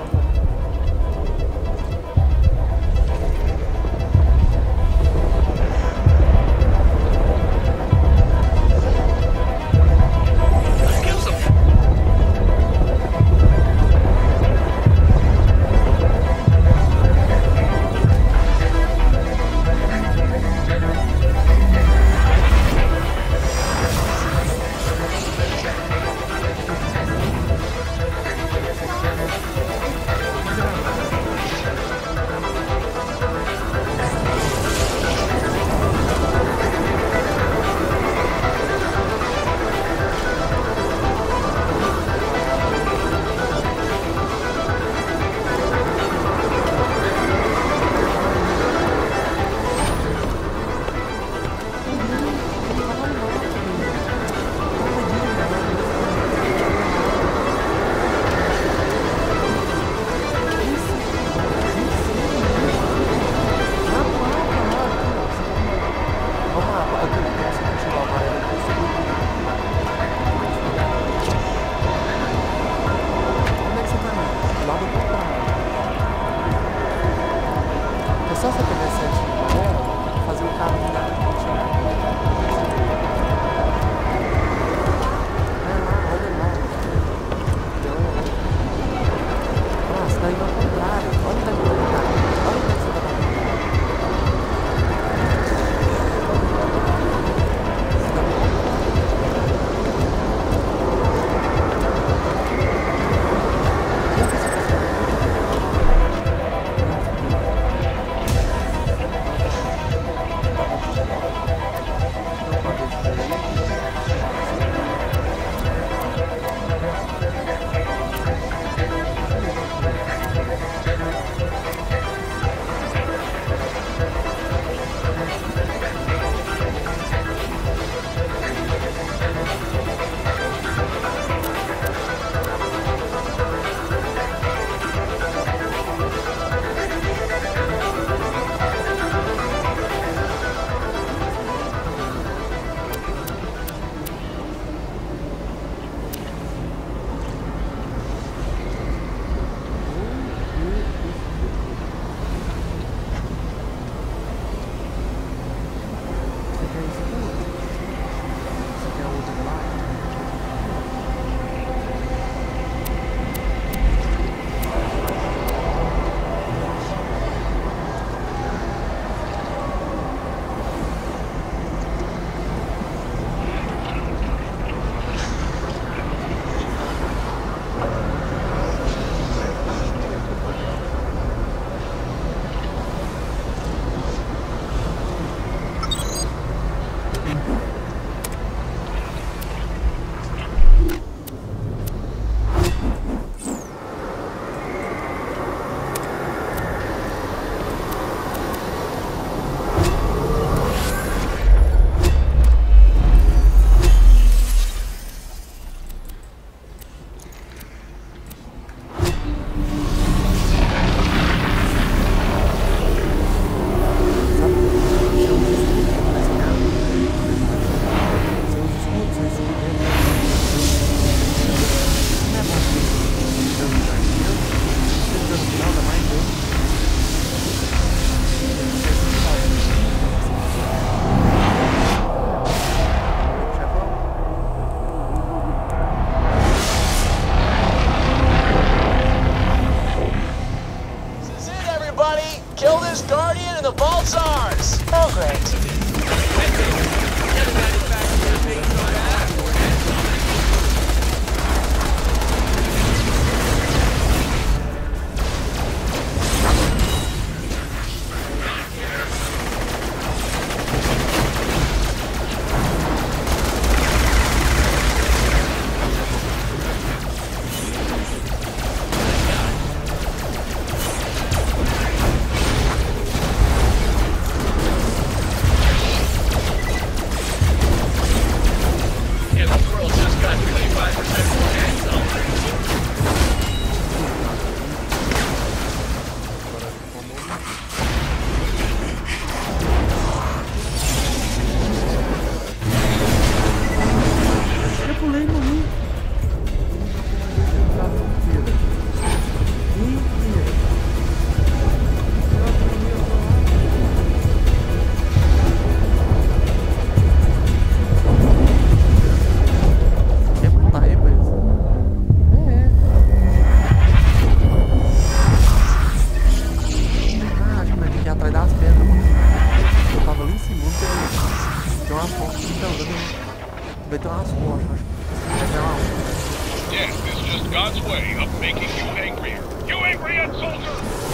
Vai ter umas rochas, acho. Vai ter uma rocha. Death is just God's way of making you angrier. You angry at soldier?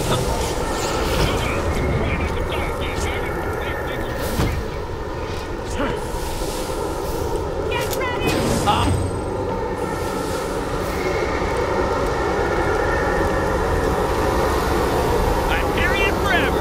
Get ready! Ah! I'm period forever!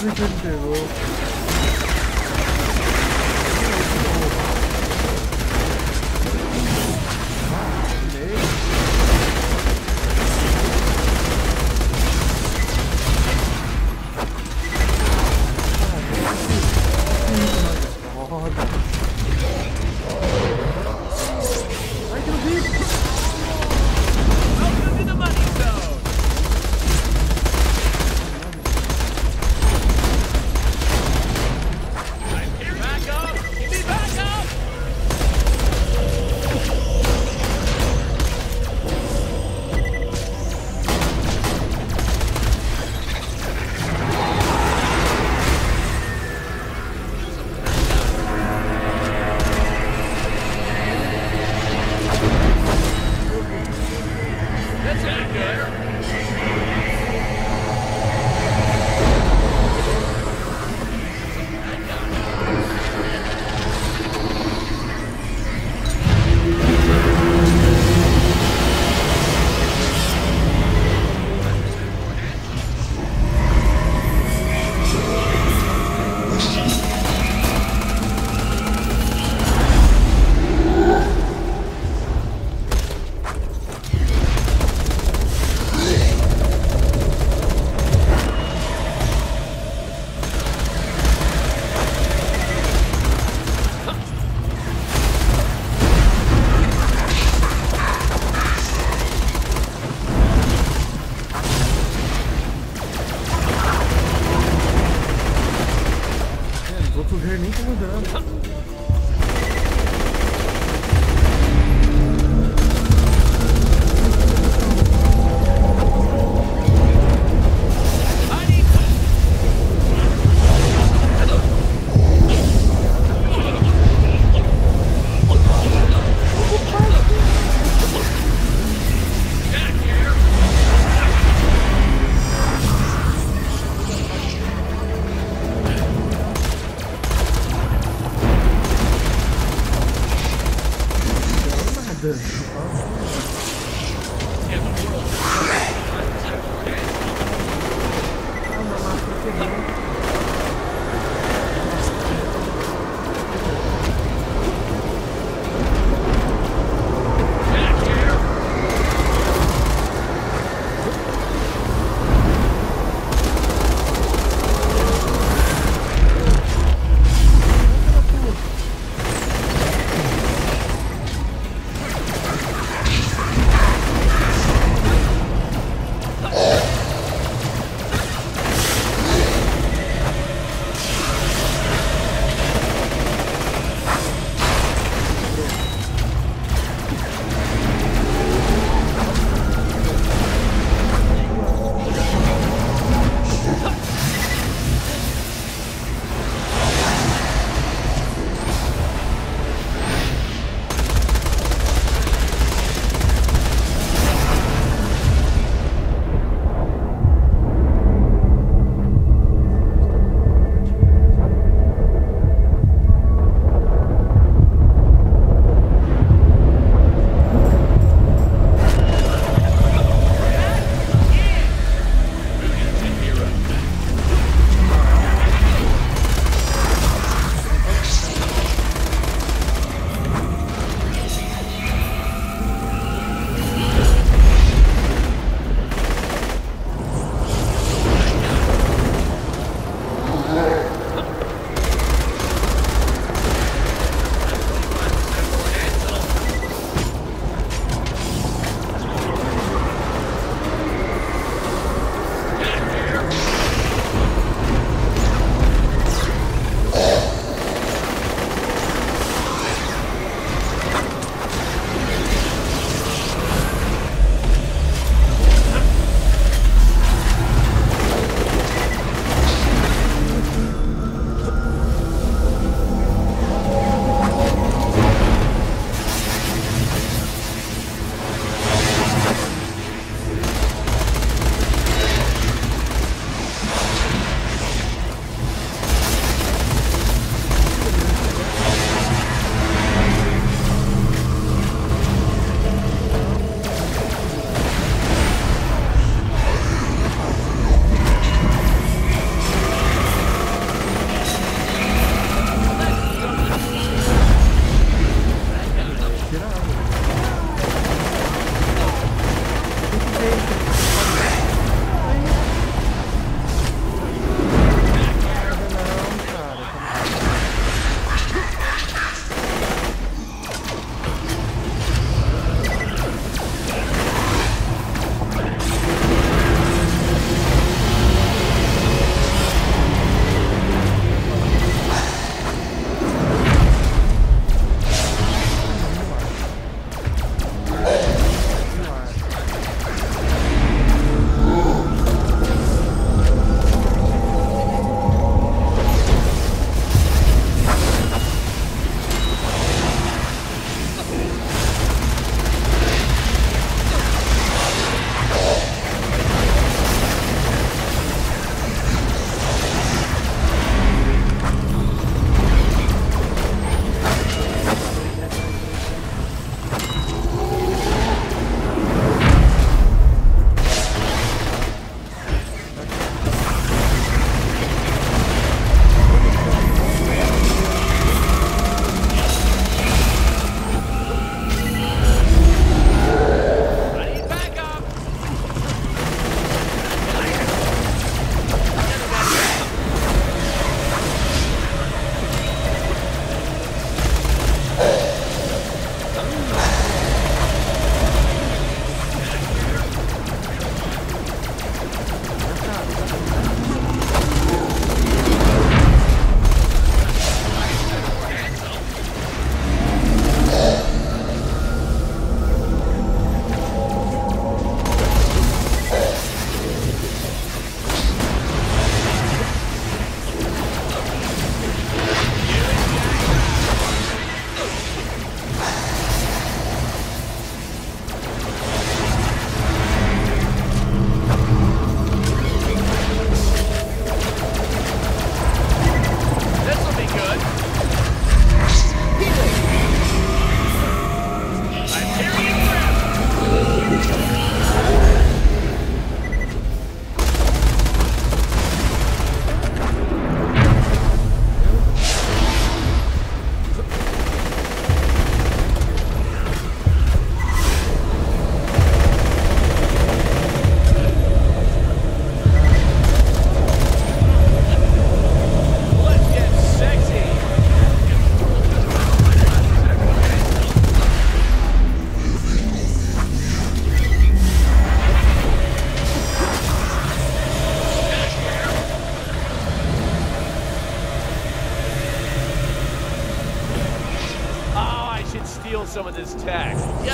Pegou.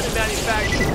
other manufacturers.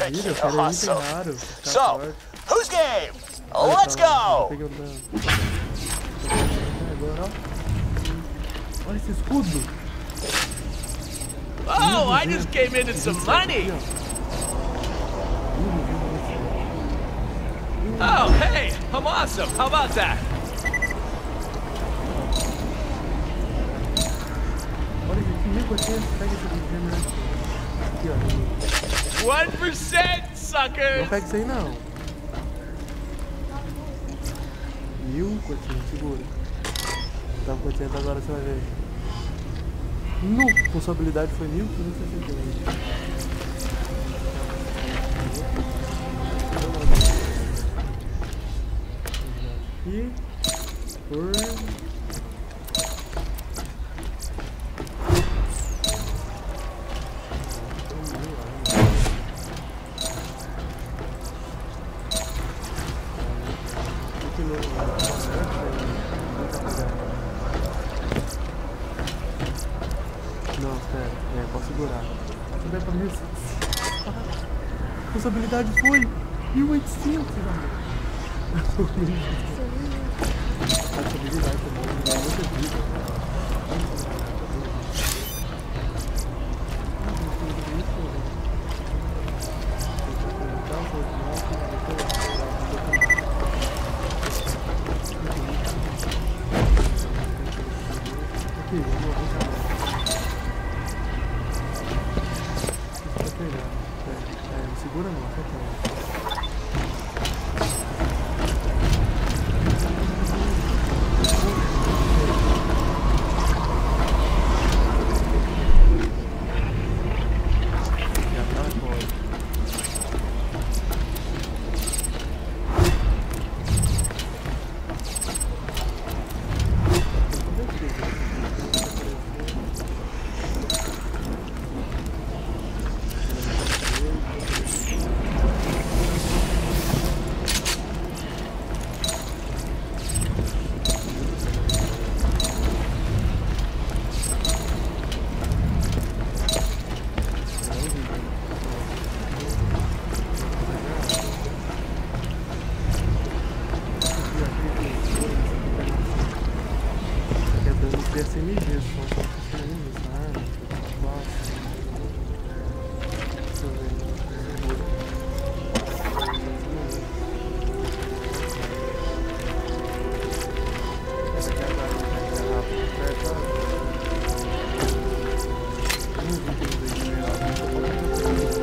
Wicked awesome. So, who's game? Let's go! Olha esse escudo. Oh, I just came into some money. Oh, hey, I'm awesome. How about that? One percent, suckers. Não pega isso aí não. Mil cotinhos, segura. Tá com cotinhos agora, você vai ver. No, sua habilidade foi mil quinhentos e sessenta e oito. E por não, espera, é, posso segurar. Se der pra mil. Sua habilidade foi mil e oitocentos, velho. Essa habilidade também dá muita vida. Aqui, vamos lá. É, segura não, só que S M G, só que funcionando essa arma. Nossa. Deixa eu ver. Essa aqui é a garrafa. Eu não vi que ele veio de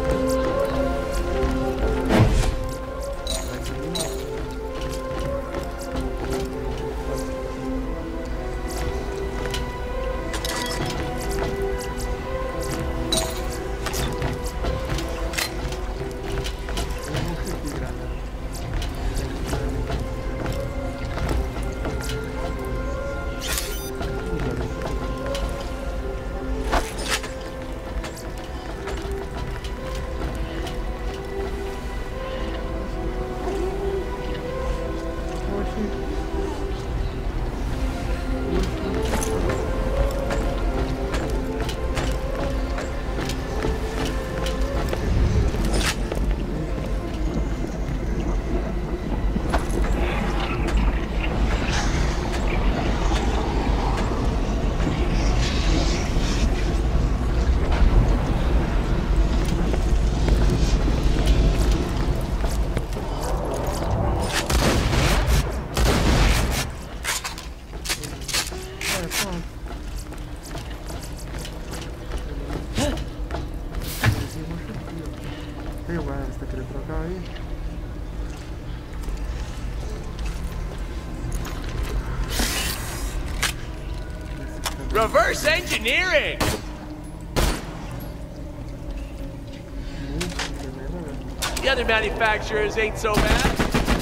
Tem o ar, você tá querendo trocar aí? Reverse engineering! The other manufacturers ain't so bad.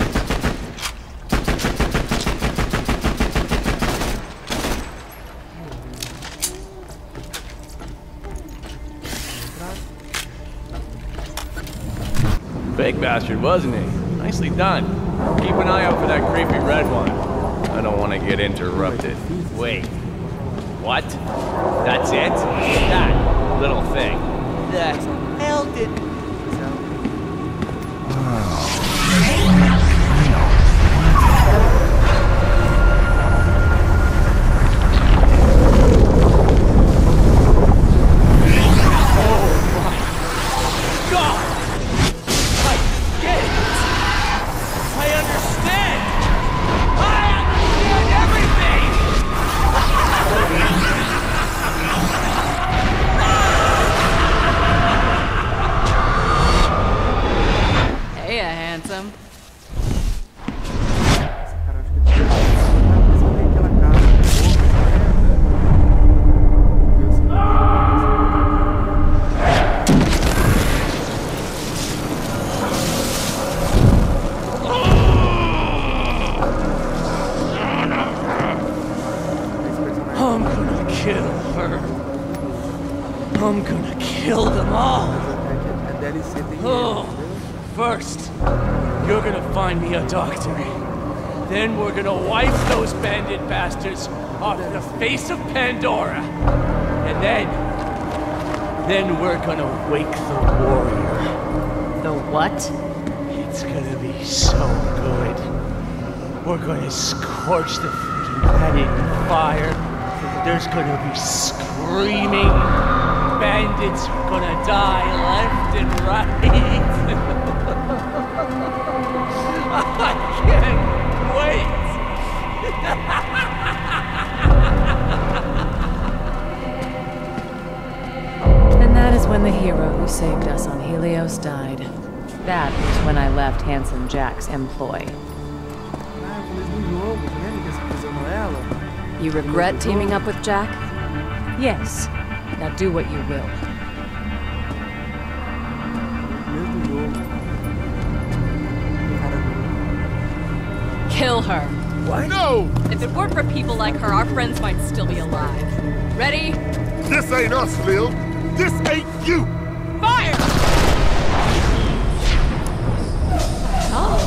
Big bastard, wasn't he? Nicely done. Keep an eye out for that creepy red one. I don't want to get interrupted. Wait. What? That's it? That little thing. The hell did... I'm gonna kill them all. Oh, first, you're gonna find me a doctor. Then we're gonna wipe those bandit bastards off the face of Pandora. And then, then we're gonna wake the warrior. The what? It's gonna be so good. We're gonna scorch the freaking planet in fire. There's gonna be screaming. Bandits are gonna die left and right. I can't wait. And that is when the hero who saved us on Helios died. That was when I left Handsome Jack's employ. You regret teaming up with Jack? Yes. Now do what you will. Kill her. What? No! If it weren't for people like her, our friends might still be alive. Ready? This ain't us, Lil. This ain't you! Fire! Oh.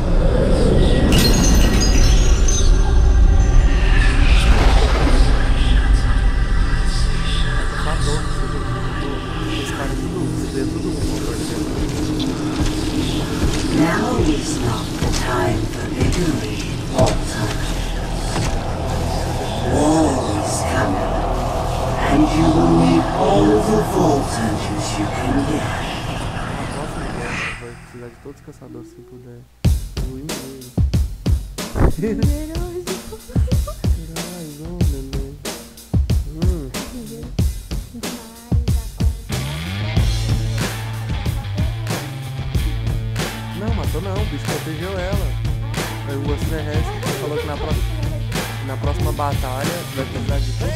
Now is not the time for bickering, alternatives. War is coming, and you will need all the voltages you can get. Vai precisar de todos os caçadores se puder. O inglês. Não, matou não, o bicho protegeu ela. Aí o Extraterrestre falou que na, pro... na próxima batalha vai precisar de